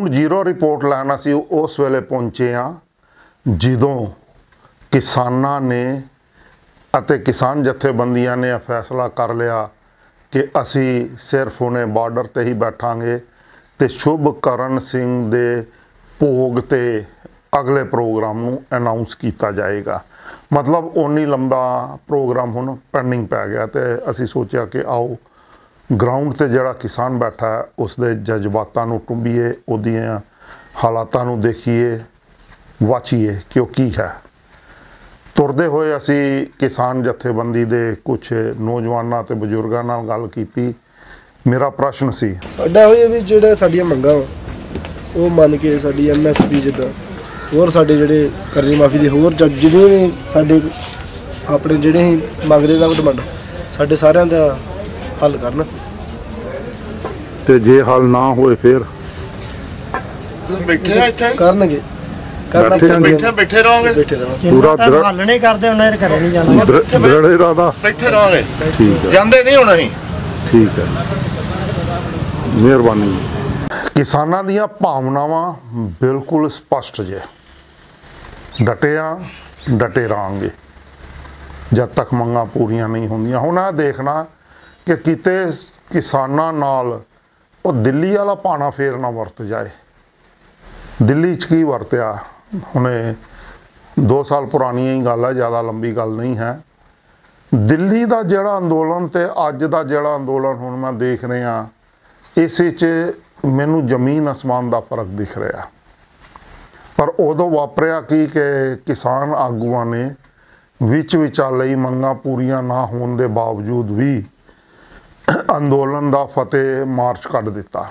Ground zero report लैन असी उस वेले पहुंचे हाँ जदों किसानां ने अते किसान जथेबंदियां ने फैसला कर लिया कि असी सिर्फ उन्हें बॉर्डर ते ही बैठांगे ते शुभकरण सिंह दे भोग ते अगले प्रोग्राम नूं अनाउंस किया जाएगा। मतलब उन्नी लंबा प्रोग्राम हुण पेंडिंग पै गया तो असी सोचा कि आओ ग्राउंड ते जिहड़ा किसान बैठा है उसके जज्बातां नूं टुंबीए, उहदियां हालातां नूं देखीए, वाचीए कि वो की है। तुरदे होए असी किसान जथेबंदी दे कुछ नौजवानां ते बजुर्गां नाल गल कीती। मेरा प्रश्न सी साडा होए भी जिहड़े साडीआं मंगां वो मन के साडी MSP जिद्दां होर साडे जिहड़े कर्जे माफी दे होर जिहड़े भी साडे अपने जिहड़े मंगदे दा डिमांड साडे सारिआं दा हल करन ते जे हल ना होए फिर बैठे इत्थे करनगे बैठे रहोगे पूरा हल नहीं करदे उन्हें घरे नहीं जाना दृढ़ इरादा बैठे रहोगे ठीक है जांदे नहीं हुण असीं ठीक है मेहरबानी। किसानां दीयां भावनावां बिल्कुल स्पष्ट जे डटे हाँ डटे रहांगे जब तक मंगां पूरियां नहीं होंदियां। हुण आ देखना कि किते किसानां नाल वो दिल्ली वाला भाना फेर ना वरत जाए। दिल्ली च की वरत्या हुणे 2 साल पुरानी ही गल है, ज़्यादा लंबी गल नहीं है। दिल्ली का जिहड़ा अंदोलन ते अज दा जिहड़ा अंदोलन हुण मैं देख रहा इस मैनू जमीन आसमान का फर्क दिख रहा। पर उदों वापरिया कि किसान आगूआं ने विचाले ही मंगां पूरियां ना होने के बावजूद भी अंदोलन का फतेह मार्च कढ़ दिता।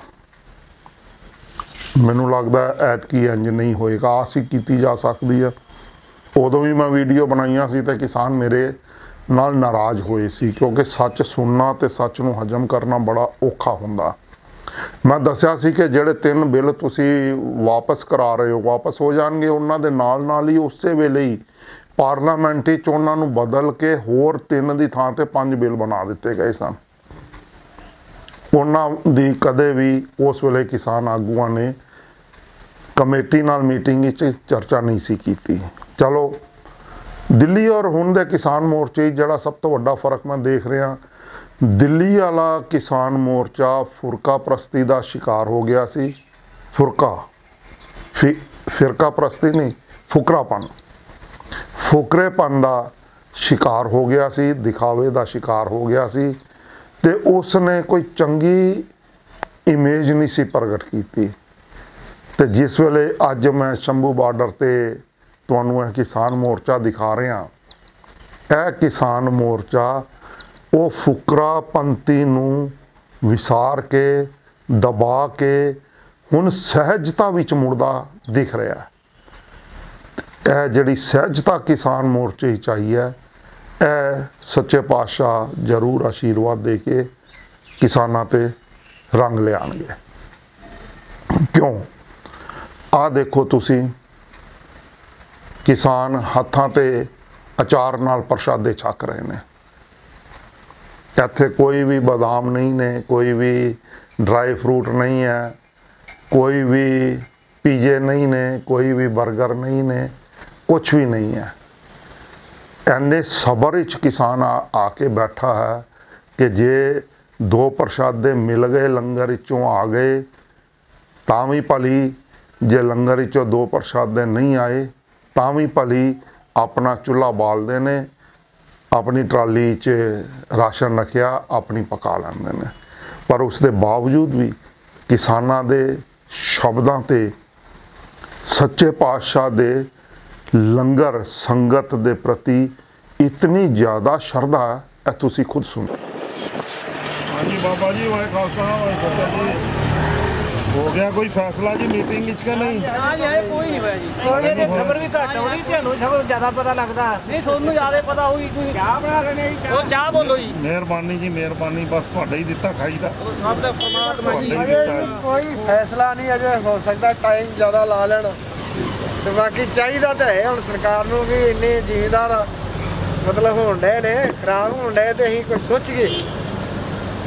मैनू लगता ऐतकी इंज नहीं होएगा, आस ही की जा सकती है। उदों भी मैं वीडियो बनाइया सी ते किसान मेरे नाल नाराज़ होए सी क्योंकि सच सुनना ते सच नूं हजम करना बड़ा औखा हुंदा। मैं दस्सिया सी कि जिहड़े 3 बिल तुसी वापस करा रहे हो वापस हो जाणगे, उन्हां दे नाल ही उस वेले ही पार्लामेंट विच उन्हां नूं बदल के होर 3 की थां ते 5 बिल बना दिते गए सन। उन्हां दी कदे भी उस वेले किसान आगूआं ने कमेटी नाल मीटिंग विच चर्चा नहीं सी कीती। चलो दिल्ली और हुण दे किसान मोर्चे जिहड़ा सब तो वड्डा फर्क मैं देख रहा, दिल्ली वाला किसान मोर्चा फुरका प्रस्ती का शिकार हो गया सी। फिरका प्रस्ती नहीं, फुकरेपन का शिकार हो गया सी, दिखावे का शिकार हो गया सी ते उसने कोई चंगी इमेज नहीं सी प्रगट की। ते जिस वेले अज मैं शंभू बॉर्डर ते तुहानूं किसान मोर्चा दिखा रहा, यह किसान मोर्चा वो फुकरा पंथी नूं विसार के दबा के हुण सहजता विच मुड़दा दिख रहा है। यह जिहड़ी सहजता किसान मोर्चे ही चाहिए, यह सच्चे पातशाह जरूर आशीर्वाद दे के किसानां ते रंग लियाणगे। क्यों आ देखो तुसी किसान हत्थां ते अचार नाल प्रशादे छक रहे हैं। इत्थे कोई भी बादाम नहीं ने, कोई भी ड्राई फ्रूट नहीं है, कोई भी पीजे नहीं ने, कोई भी बर्गर नहीं ने, कुछ भी नहीं है। इन्ने सबर विच किसान आके बैठा है कि जे 2 प्रशादे मिल गए लंगर विचों आ गए तां भी भली, जे लंगर विचों 2 प्रशादे नहीं आए तां भी भली, अपना चुल्हा बालते ने, अपनी ट्राली च राशन रखिया, अपनी पका लैंदे ने। पर उसके बावजूद भी किसानां दे शब्दां ते सच्चे पातशाह दे लंगर संगत दे प्रति इतनी ज़्यादा श्रद्धा है, तुसी खुद सुनो। हाँ जी बाबा जी, वाहे खालसा वाहे फतेह जी। हो गया कोई फैसला जी मीटिंग विच कि नहीं? हाँ जी कोई नहीं होया जी। कोई खबर भी घट हो रही, ਤੁਹਾਨੂੰ ਖਬਰ ਜ਼ਿਆਦਾ ਪਤਾ ਲੱਗਦਾ ਨਹੀਂ, ਤੁਹਾਨੂੰ ਜ਼ਿਆਦਾ ਪਤਾ ਹੋਈ। ਕੋਈ ਚਾਹ ਬਣਾ ਰਹੇ ਨੇ ਜੀ, ਉਹ ਚਾਹ ਬੋਲੋ ਜੀ। ਮਿਹਰਬਾਨੀ ਜੀ ਮਿਹਰਬਾਨੀ, ਬਸ ਤੁਹਾਡਾ ਹੀ ਦਿੱਤਾ ਖਾਈਦਾ, ਸਭ ਦਾ ਪਰਮਾਤਮਾ ਜੀ। ਕੋਈ ਫੈਸਲਾ ਨਹੀਂ ਅਜੇ ਹੋ ਸਕਦਾ, ਟਾਈਮ ਜ਼ਿਆਦਾ ਲਾ ਲੈਣ ਤੇ ਬਾਕੀ ਚਾਹੀਦਾ ਤਾਂ ਹੈ ਹੁਣ ਸਰਕਾਰ ਨੂੰ ਵੀ ਇੰਨੇ ਜ਼ਿਮੀਂਦਾਰ मतलब होण डे ने खराब होण डे ते असीं कुछ सोचिए।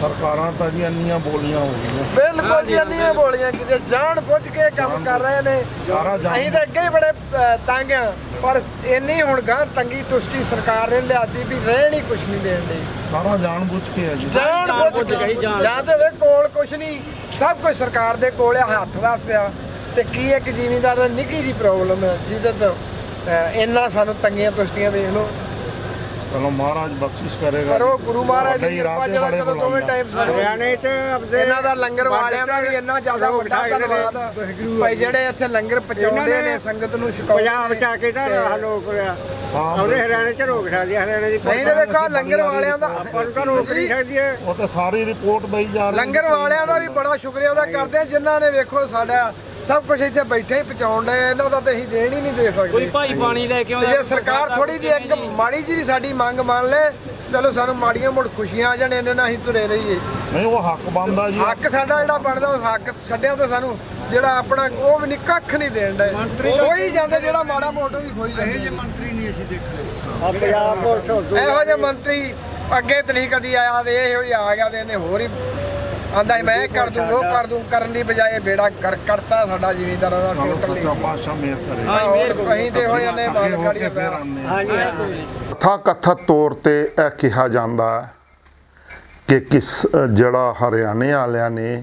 ਸਰਕਾਰਾਂ ਤਾਂ ਜੀ ਇੰਨੀਆਂ ਬੋਲੀਆਂ ਹੋ ਗਈਆਂ ਬਿਲਕੁਲ ਜੀ ਇੰਨੀਆਂ ਬੋਲੀਆਂ ਕਿਤੇ ਜਾਣ ਬੁੱਝ ਕੇ ਕੰਮ ਕਰ ਰਹੇ ਨੇ। ਸਾਰਾ ਅਸੀਂ ਤਾਂ ਅੱਗੇ ਹੀ ਬੜੇ ਤੰਗ ਆ, ਪਰ ਇੰਨੀ ਹੁਣ ਗਾਂ ਤੰਗੀ ਤੁਸ਼ਟੀ ਸਰਕਾਰ ਨੇ ਲਿਆਦੀ ਵੀ ਰਹਿਣ ਹੀ ਕੁਛ ਨਹੀਂ ਦੇਣ ਦੀ। ਸਾਰਾ ਜਾਣ ਬੁੱਝ ਕੇ ਹੈ ਜੀ। ਜਾਣ ਬੁੱਝ ਕੇ ਜਾਂ ਤੇ ਵੇ ਕੋਲ ਕੁਛ ਨਹੀਂ, ਸਭ ਕੁਝ ਸਰਕਾਰ ਦੇ ਕੋਲ ਆ, ਹੱਥ ਵਾਸਿਆ ਤੇ ਕੀ ਇੱਕ ਜ਼ਿਮੀਂਦਾਰ ਦਾ ਨਿੱਕੀ ਜੀ ਪ੍ਰੋਬਲਮ ਹੈ ਜਿਹਦੇ ਤੋਂ ਇੰਨਾ ਸਾਨੂੰ ਤੰਗੀਆਂ ਤੁਸ਼ਟੀਆਂ ਦੇਖ ਲਓ। ਚਲੋ ਮਹਾਰਾਜ ਬਖਸ਼ਿਸ਼ ਕਰੇਗਾ। ਕਰੋ ਗੁਰੂ ਮਹਾਰਾਜ ਦੀ ਕਿਰਪਾ ਜਿਹੜਾ ਕਰੋ ਦੋਵੇਂ ਟਾਈਮ ਹਰਿਆਣੇ 'ਚ ਇਹਨਾਂ ਦਾ ਲੰਗਰ ਵਾਲਿਆਂ ਦਾ ਵੀ ਇੰਨਾ ਜ਼ਿਆਦਾ ਵੱਡਾ ਧੰਨਵਾਦ ਭਾਈ ਜਿਹੜੇ ਇੱਥੇ ਲੰਗਰ ਪਹੁੰਚਾਉਂਦੇ ਨੇ ਸੰਗਤ ਨੂੰ ਪੰਜਾਬ ਚ ਆ ਕੇ ਤਾਂ ਲੋਕ ਆਉਂਦੇ ਹਰਿਆਣੇ 'ਚ ਰੋਕ ਸਕਦੀ ਹਰਿਆਣੇ ਦੀ ਨਹੀਂ ਤਾਂ ਵੇਖੋ ਲੰਗਰ ਵਾਲਿਆਂ ਦਾ ਆਪਾਂ ਨੂੰ ਤਾਂ ਰੋਕ ਨਹੀਂ ਸਕਦੀ ਹੈ। ਉਹ ਤਾਂ ਸਾਰੀ ਰਿਪੋਰਟ ਦਈ ਜਾ ਰਹੀ। ਲੰਗਰ ਵਾਲਿਆਂ ਦਾ ਵੀ ਬੜਾ ਸ਼ੁਕਰੀਆ ਅਦਾ ਕਰਦੇ ਆ ਜਿਨ੍ਹਾਂ ਨੇ ਵੇਖੋ ਸਾਡਾ ਸਭ ਕੁਝ ਇੱਥੇ ਬੈਠੇ ਹੀ ਪਹੁੰਚਾਉਣ ਡਏ। ਇਹਨਾਂ ਦਾ ਤਾਂ ਅਸੀਂ ਦੇਣ ਹੀ ਨਹੀਂ ਦੇ ਸਕਦੇ। ਕੋਈ ਭਾਈ ਪਾਣੀ ਲੈ ਕੇ ਆਉਂਦਾ ਜੇ ਸਰਕਾਰ ਥੋੜੀ ਜਿਹੀ ਇੱਕ ਮਾੜੀ ਜਿਹੀ ਵੀ ਸਾਡੀ ਮੰਗ ਮੰਨ ਲੈ, ਚਲੋ ਸਾਨੂੰ ਮਾੜੀਆਂ ਮੁੜ ਖੁਸ਼ੀਆਂ ਆ ਜਾਣ, ਇਹਨੇ ਨਾਲ ਅਸੀਂ ਤੁਰੇ ਰਹੀਏ। ਨਹੀਂ ਉਹ ਹੱਕ ਬਣਦਾ ਜੀ। ਹੱਕ ਸਾਡਾ ਜਿਹੜਾ ਬਣਦਾ ਉਹ ਹੱਕ ਛੱਡਿਆ ਤਾਂ ਸਾਨੂੰ ਜਿਹੜਾ ਆਪਣਾ ਉਹ ਵੀ ਨਹੀਂ ਕੱਖ ਨਹੀਂ ਦੇਣ ਡਏ। ਕੋਈ ਜਾਂਦੇ ਜਿਹੜਾ ਮਾੜਾ ਮੋਟੋ ਵੀ ਖੋਈ ਜਾਂਦੇ। ਮੰਤਰੀ ਨਹੀਂ ਅਸੀਂ ਦੇਖਦੇ ਪੰਜਾਬ ਪੁਲਿਸ ਇਹੋ ਜਿਹੇ ਮੰਤਰੀ ਅੱਗੇ ਤੇ ਨਹੀਂ ਕਦੀ ਆਇਆ ਤੇ ਇਹੋ ਜਿਹਾ ਆ ਗਿਆ ਤੇ ਇਹਨੇ ਹੋਰ ਹੀ ਆਂਦਾ ਮੈਂ ਕਰ ਦੂੰ ਉਹ ਕਰ ਦੂੰ ਕਰਨ ਦੀ ਬਜਾਏ ਬੇੜਾ ਕਰਤਾ ਸਾਡਾ ਜ਼ਿਮੀਂਦਾਰਾਂ ਦਾ। ਸੱਚਾ ਪਾਤਸ਼ਾਹ ਮਿਹਰ ਕਰੇ। ਅਸੀਂ ਤੇ ਇਹੋ ਜਿਹੇ ਮਾਲਕਾੜੀਆਂ ਫਿਰ ਆਉਂਦੇ ਹਾਂਜੀ ਕਥਾ-ਕਥਿਤ ਤੌਰ ਤੇ ਇਹ ਕਿਹਾ ਜਾਂਦਾ ਹੈ ਕਿ ਜਿਹੜਾ ਹਰਿਆਣੇ ਵਾਲਿਆਂ ਨੇ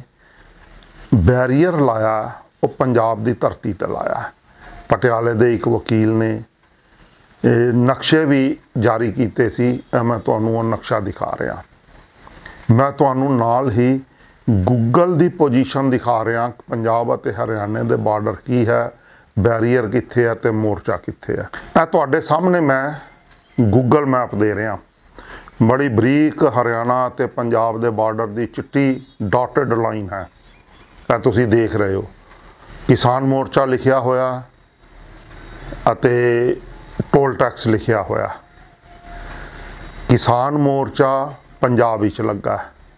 ਬੈਰੀਅਰ ਲਾਇਆ ਉਹ ਪੰਜਾਬ ਦੀ ਧਰਤੀ ਤੇ ਲਾਇਆ। ਪਟਿਆਲੇ ਦੇ ਇੱਕ ਵਕੀਲ ਨੇ ਨਕਸ਼ੇ ਵੀ ਜਾਰੀ ਕੀਤੇ ਸੀ। ਮੈਂ ਤੁਹਾਨੂੰ ਉਹ ਨਕਸ਼ਾ ਦਿਖਾ ਰਿਹਾ। ਮੈਂ ਤੁਹਾਨੂੰ ਨਾਲ ਹੀ ਗੂਗਲ ਦੀ ਪੋਜੀਸ਼ਨ ਦਿਖਾ ਰਿਹਾ, ਪੰਜਾਬ ਅਤੇ ਹਰਿਆਣੇ ਦੇ ਬਾਰਡਰ ਕੀ ਹੈ, ਬੈਰੀਅਰ ਕਿੱਥੇ ਹੈ ਤੇ ਮੋਰਚਾ ਕਿੱਥੇ ਹੈ। ਇਹ ਤੁਹਾਡੇ ਸਾਹਮਣੇ ਮੈਂ ਗੂਗਲ ਮੈਪ ਦੇ ਰਿਹਾ। ਬੜੀ ਬਰੀਕ ਹਰਿਆਣਾ ਅਤੇ ਪੰਜਾਬ ਦੇ ਬਾਰਡਰ ਦੀ ਚਿੱਟੀ ਡਾਟਡ ਲਾਈਨ ਹੈ। ਇਹ ਤੁਸੀਂ ਦੇਖ ਰਹੇ ਹੋ। ਕਿਸਾਨ ਮੋਰਚਾ ਲਿਖਿਆ ਹੋਇਆ ਅਤੇ ਟੋਲ ਟੈਕਸ ਲਿਖਿਆ ਹੋਇਆ। ਕਿਸਾਨ ਮੋਰਚਾ ਪੰਜਾਬ ਵਿੱਚ ਲੱਗਾ।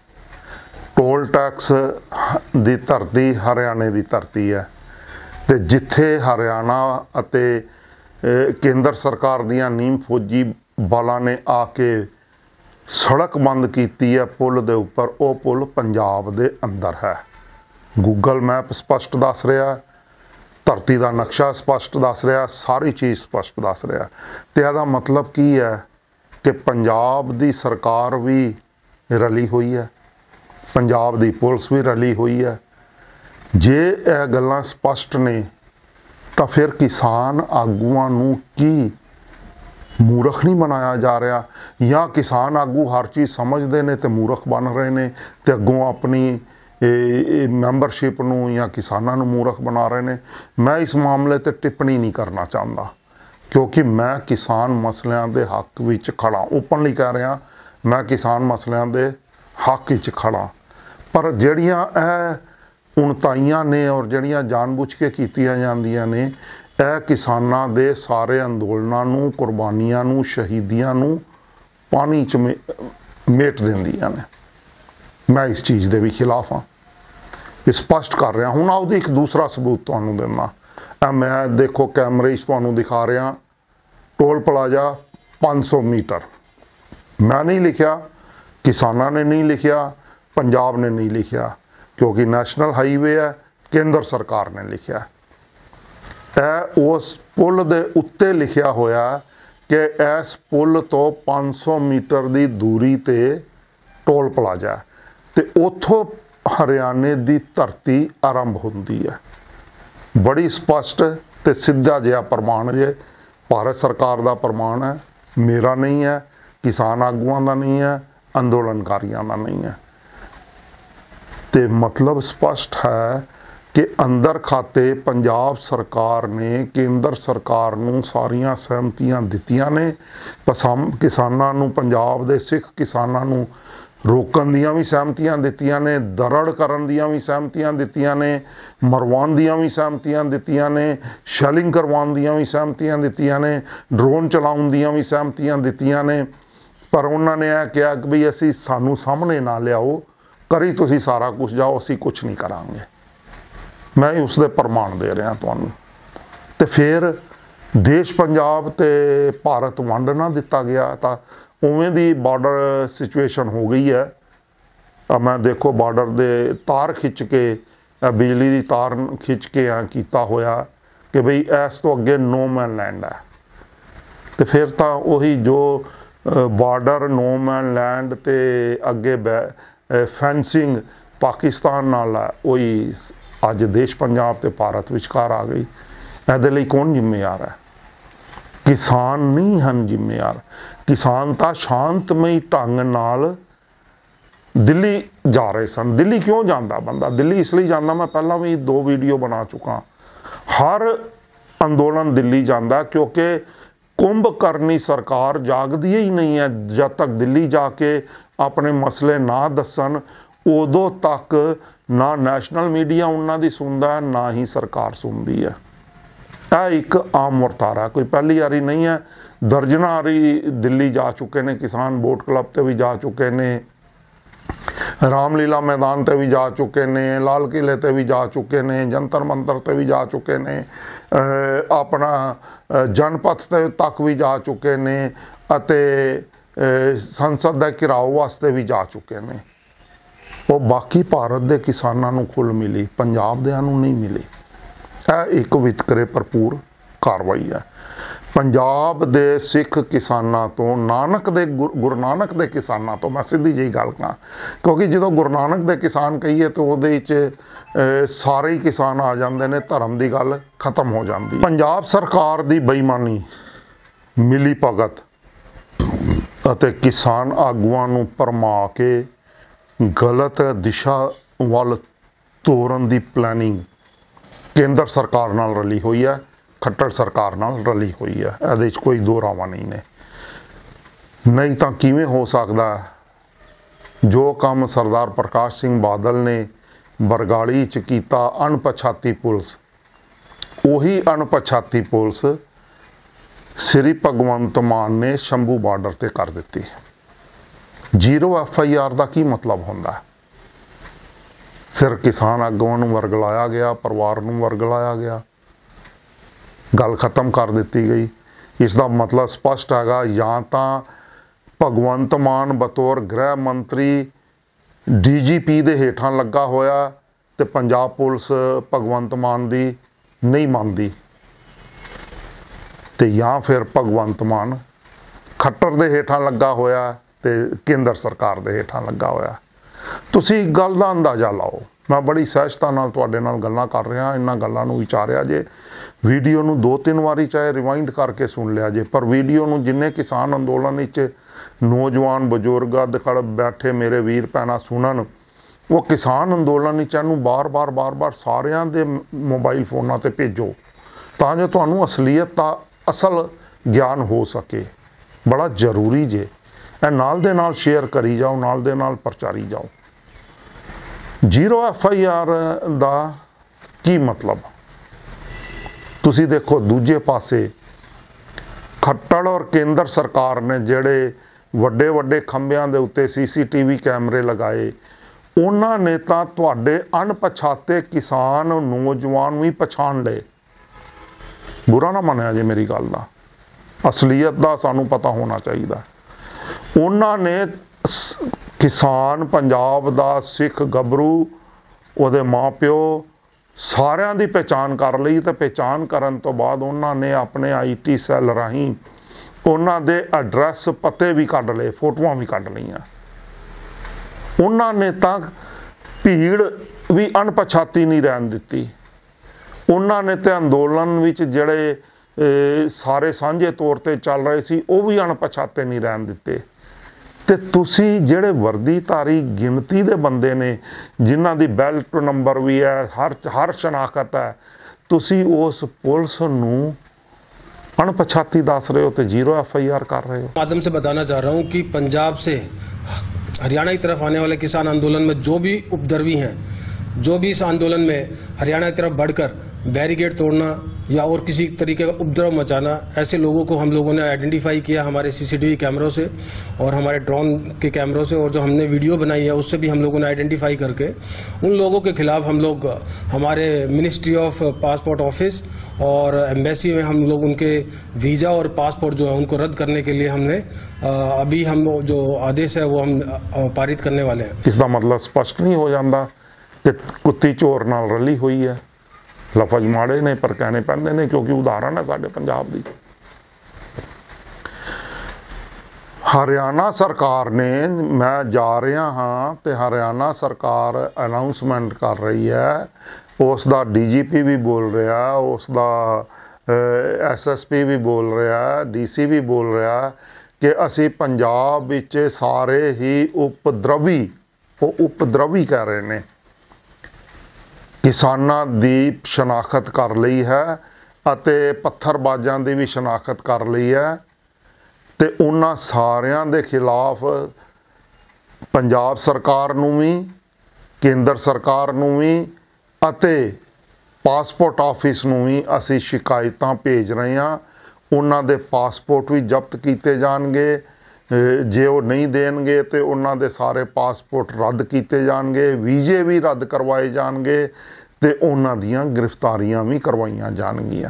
ਟੋਲ ਟੈਕਸ ਦੀ ਧਰਤੀ ਹਰਿਆਣੇ ਦੀ ਧਰਤੀ ਹੈ ਤੇ ਜਿੱਥੇ ਹਰਿਆਣਾ ਅਤੇ ਕੇਂਦਰ ਸਰਕਾਰ ਦੀਆਂ ਨੀਮ ਫੌਜੀ ਬਲਾਂ ਨੇ ਆ ਕੇ ਸੜਕ ਬੰਦ ਕੀਤੀ ਹੈ ਪੁਲ ਦੇ ਉੱਪਰ, ਉਹ ਪੁਲ ਪੰਜਾਬ ਦੇ ਅੰਦਰ ਹੈ। ਗੂਗਲ ਮੈਪ ਸਪਸ਼ਟ ਦੱਸ ਰਿਹਾ, ਧਰਤੀ ਦਾ ਨਕਸ਼ਾ ਸਪਸ਼ਟ ਦੱਸ ਰਿਹਾ, ਸਾਰੀ ਚੀਜ਼ ਸਪਸ਼ਟ ਦੱਸ ਰਿਹਾ। ਤੇ ਇਹਦਾ ਮਤਲਬ ਕੀ ਹੈ ਕਿ ਪੰਜਾਬ ਦੀ ਸਰਕਾਰ ਵੀ ਰਲੀ ਹੋਈ ਹੈ, ਪੰਜਾਬ ਦੀ ਪੁਲਿਸ ਵੀ ਰਲੀ ਹੋਈ ਹੈ। ਜੇ ਇਹ ਗੱਲਾਂ ਸਪਸ਼ਟ ਨੇ ਤਾਂ ਫਿਰ ਕਿਸਾਨ ਆਗੂਆਂ ਨੂੰ ਕੀ ਮੂਰਖ ਨਹੀਂ ਬਣਾਇਆ ਜਾ ਰਿਹਾ, ਜਾਂ ਕਿਸਾਨ ਆਗੂ ਹਰ ਚੀਜ਼ ਸਮਝਦੇ ਨੇ ਤੇ ਮੂਰਖ ਬਣ ਰਹੇ ਨੇ ਤੇ ਅੱਗੋਂ ਆਪਣੀ ਮੈਂਬਰਸ਼ਿਪ ਨੂੰ ਜਾਂ ਕਿਸਾਨਾਂ ਨੂੰ ਮੂਰਖ ਬਣਾ ਰਹੇ ਨੇ। ਮੈਂ ਇਸ ਮਾਮਲੇ ਤੇ ਟਿੱਪਣੀ ਨਹੀਂ ਕਰਨਾ ਚਾਹੁੰਦਾ ਕਿਉਂਕਿ ਮੈਂ ਕਿਸਾਨ ਮਸਲਿਆਂ ਦੇ ਹੱਕ ਵਿੱਚ ਖੜਾ, ਓਪਨਲੀ ਕਹਿ ਰਿਹਾ ਮੈਂ ਕਿਸਾਨ ਮਸਲਿਆਂ ਦੇ ਹੱਕ ਵਿੱਚ ਖੜਾ। ਪਰ ਜਿਹੜੀਆਂ ਇਹ ਉਣਤਾਈਆਂ ਨੇ ਔਰ ਜਿਹੜੀਆਂ ਜਾਣਬੁੱਝ ਕੇ ਕੀਤੀਆਂ ਜਾਂਦੀਆਂ ਨੇ, ਇਹ ਕਿਸਾਨਾਂ ਦੇ ਸਾਰੇ ਅੰਦੋਲਨਾਂ ਨੂੰ, ਕੁਰਬਾਨੀਆਂ ਨੂੰ, ਸ਼ਹੀਦੀਆਂ ਨੂੰ ਪਾਣੀ 'ਚ ਮੇਟ ਦਿੰਦੀਆਂ ਨੇ। ਮੈਂ ਇਸ ਚੀਜ਼ ਦੇ ਵੀ ਖਿਲਾਫ ਹਾਂ, ਇਹ ਸਪਸ਼ਟ ਕਰ ਰਿਹਾ। ਹੁਣ ਉਹਦੀ ਇੱਕ ਦੂਸਰਾ ਸਬੂਤ ਤੁਹਾਨੂੰ ਦਿੰਦਾ। ਮੈਂ ਦੇਖੋ ਕੈਮਰੇ 'ਚ ਤੁਹਾਨੂੰ ਦਿਖਾ ਰਿਹਾ, ਟੋਲ ਪਲਾਜ਼ਾ 500 ਮੀਟਰ। ਮੈਂ ਨਹੀਂ ਲਿਖਿਆ, ਕਿਸਾਨਾਂ ਨੇ ਨਹੀਂ ਲਿਖਿਆ, ਪੰਜਾਬ ਨੇ ਨਹੀਂ ਲਿਖਿਆ, ਕਿਉਂਕਿ ਨੈਸ਼ਨਲ ਹਾਈਵੇ ਹੈ, ਕੇਂਦਰ ਸਰਕਾਰ ਨੇ ਲਿਖਿਆ। ਇਹ ਉਸ ਪੁਲ ਦੇ ਉੱਤੇ ਲਿਖਿਆ ਹੋਇਆ ਕਿ ਇਸ ਪੁਲ ਤੋਂ 500 ਮੀਟਰ ਦੀ ਦੂਰੀ ਤੇ ਟੋਲ ਪਲਾਜ਼ਾ ਤੇ ਉੱਥੋਂ ਹਰਿਆਣੇ ਦੀ ਧਰਤੀ ਆਰੰਭ ਹੁੰਦੀ ਹੈ। ਬੜੀ ਸਪਸ਼ਟ ਤੇ ਸਿੱਧਾ ਜਿਹਾ ਪ੍ਰਮਾਣ ਜੇ ਭਾਰਤ ਸਰਕਾਰ ਦਾ ਪ੍ਰਮਾਣ ਹੈ, ਮੇਰਾ ਨਹੀਂ ਹੈ, ਕਿਸਾਨ ਆਗੂਆਂ ਦਾ ਨਹੀਂ ਹੈ, ਅੰਦੋਲਨਕਾਰੀਆਂ ਦਾ ਨਹੀਂ ਹੈ। ਤੇ ਮਤਲਬ ਸਪਸ਼ਟ ਹੈ ਕਿ ਅੰਦਰ ਖਾਤੇ ਪੰਜਾਬ ਸਰਕਾਰ ਨੇ ਕੇਂਦਰ ਸਰਕਾਰ ਨੂੰ ਸਾਰੀਆਂ ਸਹਿਮਤੀਆਂ ਦਿੱਤੀਆਂ ਨੇ। ਕਿਸਾਨਾਂ ਨੂੰ, ਪੰਜਾਬ ਦੇ ਸਿੱਖ ਕਿਸਾਨਾਂ ਨੂੰ ਰੋਕਣ ਦੀਆਂ ਵੀ ਸਹਿਮਤੀਆਂ ਦਿੱਤੀਆਂ ਨੇ, ਦਰੜ ਕਰਨ ਦੀਆਂ ਵੀ ਸਹਿਮਤੀਆਂ ਦਿੱਤੀਆਂ ਨੇ, ਮਰਵਾਉਣ ਦੀਆਂ ਵੀ ਸਹਿਮਤੀਆਂ ਦਿੱਤੀਆਂ ਨੇ, ਸ਼ੈਲਿੰਗ ਕਰਵਾਉਣ ਦੀਆਂ ਵੀ ਸਹਿਮਤੀਆਂ ਦਿੱਤੀਆਂ ਨੇ, ਡਰੋਨ ਚਲਾਉਣ ਦੀਆਂ ਵੀ ਸਹਿਮਤੀਆਂ ਦਿੱਤੀਆਂ ਨੇ। ਪਰ ਉਹਨਾਂ ਨੇ ਇਹ ਕਿਹਾ ਕਿ ਵੀ ਅਸੀਂ ਸਾਨੂੰ ਸਾਹਮਣੇ ਨਾ ਲਿਆਓ, ਕਰੀ ਤੁਸੀਂ ਸਾਰਾ ਕੁਝ ਜਾਓ, ਅਸੀਂ ਕੁਝ ਨਹੀਂ ਕਰਾਂਗੇ। ਮੈਂ ਉਸ ਦੇ ਪ੍ਰਮਾਣ ਦੇ ਰਿਹਾ ਤੁਹਾਨੂੰ। ਤੇ ਫਿਰ ਦੇਸ਼ ਪੰਜਾਬ ਤੇ ਭਾਰਤ ਵੰਡ ਨਾ ਦਿੱਤਾ ਗਿਆ ਤਾਂ ਉਵੇਂ ਦੀ ਬਾਰਡਰ ਸਿਚੁਏਸ਼ਨ ਹੋ ਗਈ ਹੈ मैं देखो बार्डर दे तार खिंच के बिजली की तार खिंच के किया होया कि बई इस तो अगे नो मैन लैंड है। तो फिर तो वही जो बार्डर नो मैन लैंड ते अगे फैंसिंग पाकिस्तान नाल है, वही अज देश पंजाब ते भारत विचकार आ गई। ਇਹਦੇ ਲਈ कौन जिम्मेवार है? किसान नहीं हैं जिम्मेवार। किसान तो शांतमई ढंग नाल दिल्ली जा रहे सन। दिल्ली क्यों जाता बंदा? दिल्ली इसलिए जाता, मैं पहला भी 2 वीडियो बना चुका। हर अंदोलन दिल्ली जाता क्योंकि कुंभकर्णी सरकार जागदी ही नहीं है। जब तक दिल्ली जाके अपने मसले ना दसन, उदों तक ना नैशनल मीडिया उन्हां दी सुनदा है, ना ही सरकार सुनती है। यह एक आम वर्तारा, कोई पहली बारी नहीं है। दर्जना वारी दिल्ली जा चुके ने किसान, बोट क्लब ते भी जा चुके ने, रामलीला मैदान ते भी जा चुके ने, लाल किले ते भी जा चुके ने, जंतर मंतर ते भी जा चुके ने, अपना जनपथ तक भी जा चुके ने, अते संसद के घिराव वास्ते भी जा चुके ने। वो बाकी भारत के किसानों को खुल मिली, पंजाब दियां नूं नहीं मिली। यह एक वितकरे भरपूर कार्रवाई है। पंजाब दे सिख किसानों तो नानक दे गुरु नानक दे किसानों तो मैं सीधी जी गल कहां, क्योंकि जो गुरु नानक दे किसान कहीए तो वो सारे ही किसान आ जाते हैं, धर्म की गल खत्म हो जाती। पंजाब सरकार की बेईमानी, मिली भगत अते किसान आगुआं नूं भरमा के गलत दिशा वाल तोरन की प्लैनिंग केंद्र सरकार नाल रली हुई है, खट्टर सरकार नाल रली हुई है। इहदे च कोई दो रावां नहीं ने। नहीं तो किवें हो सकदा जो काम सरदार प्रकाश सिंह बादल ने बरगाड़ी च कीता, अणपछाती पुलिस, उही अणपछाती पुलिस श्री भगवंत मान ने शंभू बार्डर ते कर दिती। 0 FIR का की मतलब होंदा? सिर किसान आगुआं नूं वरगलाया गया, परिवार नूं वरगलाया गया, गल खत्म कर दी गई। इसका मतलब स्पष्ट हैगा, या तो भगवंत मान बतौर गृह मंत्री DGP दे हेठां लगा होया ते पंजाब पुलिस भगवंत मान दी नहीं मानती, ते या फिर भगवंत मान खट्टर दे हेठां लगा होया ते केंद्र सरकार दे हेठां लगा होया। तुसी गल दा अंदाज़ा लाओ। मैं बड़ी सहजता नाल तुहाडे नाल गल्लां कर रहा, इन्हां गल्लां नूं विचारिया जे, वीडियो नूं 2-3 वारी चाहे रिवाइंड करके सुन लिया जे, पर वीडियो नूं जिन्ने किसान अंदोलन विच नौजवान बजुर्ग अदखड़ बैठे मेरे वीर भैणां सुनन, वो किसान अंदोलन विच इहनूं बार-बार सारियां दे मोबाइल फोनां ते भेजो, तां जो तुहानूं असलीयत दा असल ज्ञान हो सके। बड़ा जरूरी जे। नाल दे नाल शेयर करी जाओ, नाल दे नाल प्रचारी जाओ। 0 FIR दा की मतलब? तुसी देखो दूजे पासे खट्टर और केंद्र सरकार ने जेड़े वड्डे वड्डे खंबियां दे उत्ते CCTV कैमरे लगाए, उन्हां ने तां तुहाडे अणपछाते किसान नौजवान भी पछाण लए। बुरा ना मनिया जे मेरी गल दा, असलीयत दा सानू पता होना चाहिए। उन्होंने किसान पंजाब दा सिख गबरू उहदे माँ प्यो सारियां दी पहचान कर ली, तो पहचान करन तो बाद उन्होंने अपने IT सैल राही उन्हां दे एड्रैस पते भी कढ लए, फोटोआं भी कढ लईआं। उन्होंने तां भीड़ भी अणपछाती नहीं रहन दिती। उन्होंने तो अंदोलन विच जिहड़े सारे सांझे तौर पर चल रहे सी, वो भी अणपछाते नहीं रहन दिते। ते तुसी जिहड़े वर्दीधारी गिनती दे बंदे ने, जिन्हां दी बैल्ट नंबर भी है, हर शनाखत है, तुसी उस पुलिस नूं अणपछाती दस रहे हो तो 0 FIR कर रहे हो। माध्यम से बताना चाह रहा हूं कि पंजाब से हरियाणा की तरफ आने वाले किसान आंदोलन में जो भी उपद्रवी हैं, जो भी इस आंदोलन में हरियाणा की तरफ बढ़कर बैरिकेड तोड़ना या और किसी तरीके का उपद्रव मचाना, ऐसे लोगों को हम लोगों ने आइडेंटिफाई किया हमारे सीसीटीवी कैमरों से और हमारे ड्रोन के कैमरों से, और जो हमने वीडियो बनाई है उससे भी हम लोगों ने आइडेंटिफाई करके उन लोगों के खिलाफ हम लोग हमारे मिनिस्ट्री ऑफ पासपोर्ट ऑफिस और एम्बेसी में हम लोग उनके वीज़ा और पासपोर्ट जो है उनको रद्द करने के लिए हमने अभी हम जो आदेश है वो हम पारित करने वाले हैं। इसका मतलब स्पष्ट नहीं हो जाता कि कुत्ती चोर नाल रली हुई है। लफज माड़े ने पर कहने पैंदे ने, क्योंकि उदाहरण है साडे पंजाब दी। हरियाणा सरकार ने, मैं जा रहा हाँ तो हरियाणा सरकार अनाउंसमेंट कर रही है, उसका DGP भी बोल रहा है, उसका SSP भी बोल रहा है, DC भी बोल रहा है कि असी पंजाब विच सारे ही उपद्रवी, वो उपद्रवी कह रहे ने, किसानां दी शनाखत कर ली है अते पत्थरबाजां दी भी शनाखत कर ली है, ते उन्हां सारियां दे खिलाफ पंजाब सरकार नूं भी, केंद्र सरकार नूं भी अते पासपोर्ट ऑफिस नूं भी असी शिकायतां भेज रहे हैं। उन्हां दे पासपोर्ट भी जब्त किए जाणगे, जे वो नहीं देणगे तो उन्हां दे सारे पासपोर्ट रद्द किए जाणगे, वीजे भी रद्द करवाए जाणगे ते उन्हां दीयां गिरफ्तारियां भी करवाइयां जाणगियां।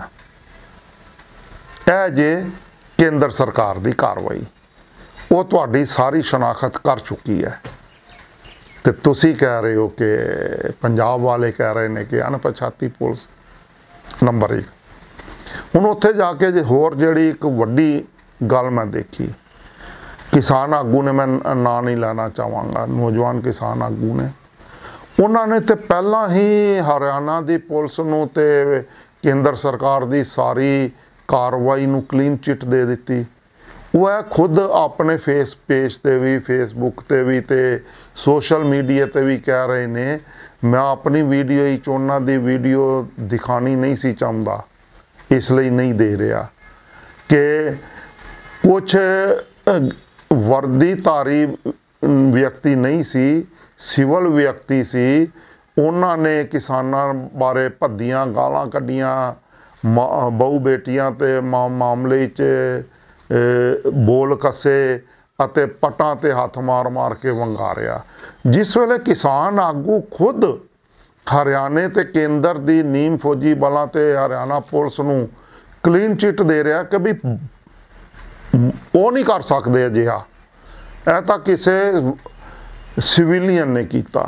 यह जे केंद्र सरकार की कार्रवाई, वो तुहाडी सारी शनाखत कर चुकी है, तो तुसी कह रहे हो कि पंजाब वाले कह रहे हैं कि अणपछाती पुलिस। नंबर 1 हुण उत्थे जाके जे होर जिहड़ी एक वड्डी गल मैं देखी, किसान आगू ने, मैं ना नहीं लेना चाहांगा, नौजवान किसान आगू ने, उन्होंने तो पहला ही हरियाणा की पुलिस नूं ते केंद्र सरकार की सारी कार्रवाई नूं क्लीन चिट दे दी। वह खुद अपने फेस पेज ते भी, फेसबुक ते भी ते सोशल मीडिया ते भी कह रहे ने, मैं अपनी वीडियो ही चोना दी वीडियो दिखानी नहीं सी चाहता, इसलिए नहीं दे रहा कि कुछ वर्दीधारी व्यक्ति नहीं सी, सिविल व्यक्ति सी, उन्होंने किसानां बारे भद्दियां गालां कड्डियां, बहु बेटियां ते मामले च बोल कसे अते पटां ते हथ मार मार के वंगारिया। जिस वेले किसान आगू खुद हरियाणे ते केंद्र दी नीम फौजी बलों ते हरियाणा पुलिस नूं क्लीन चिट दे रहा कि भी वो नहीं कर सकते अजिहा, यह तो किसी सिविलियन ने किया,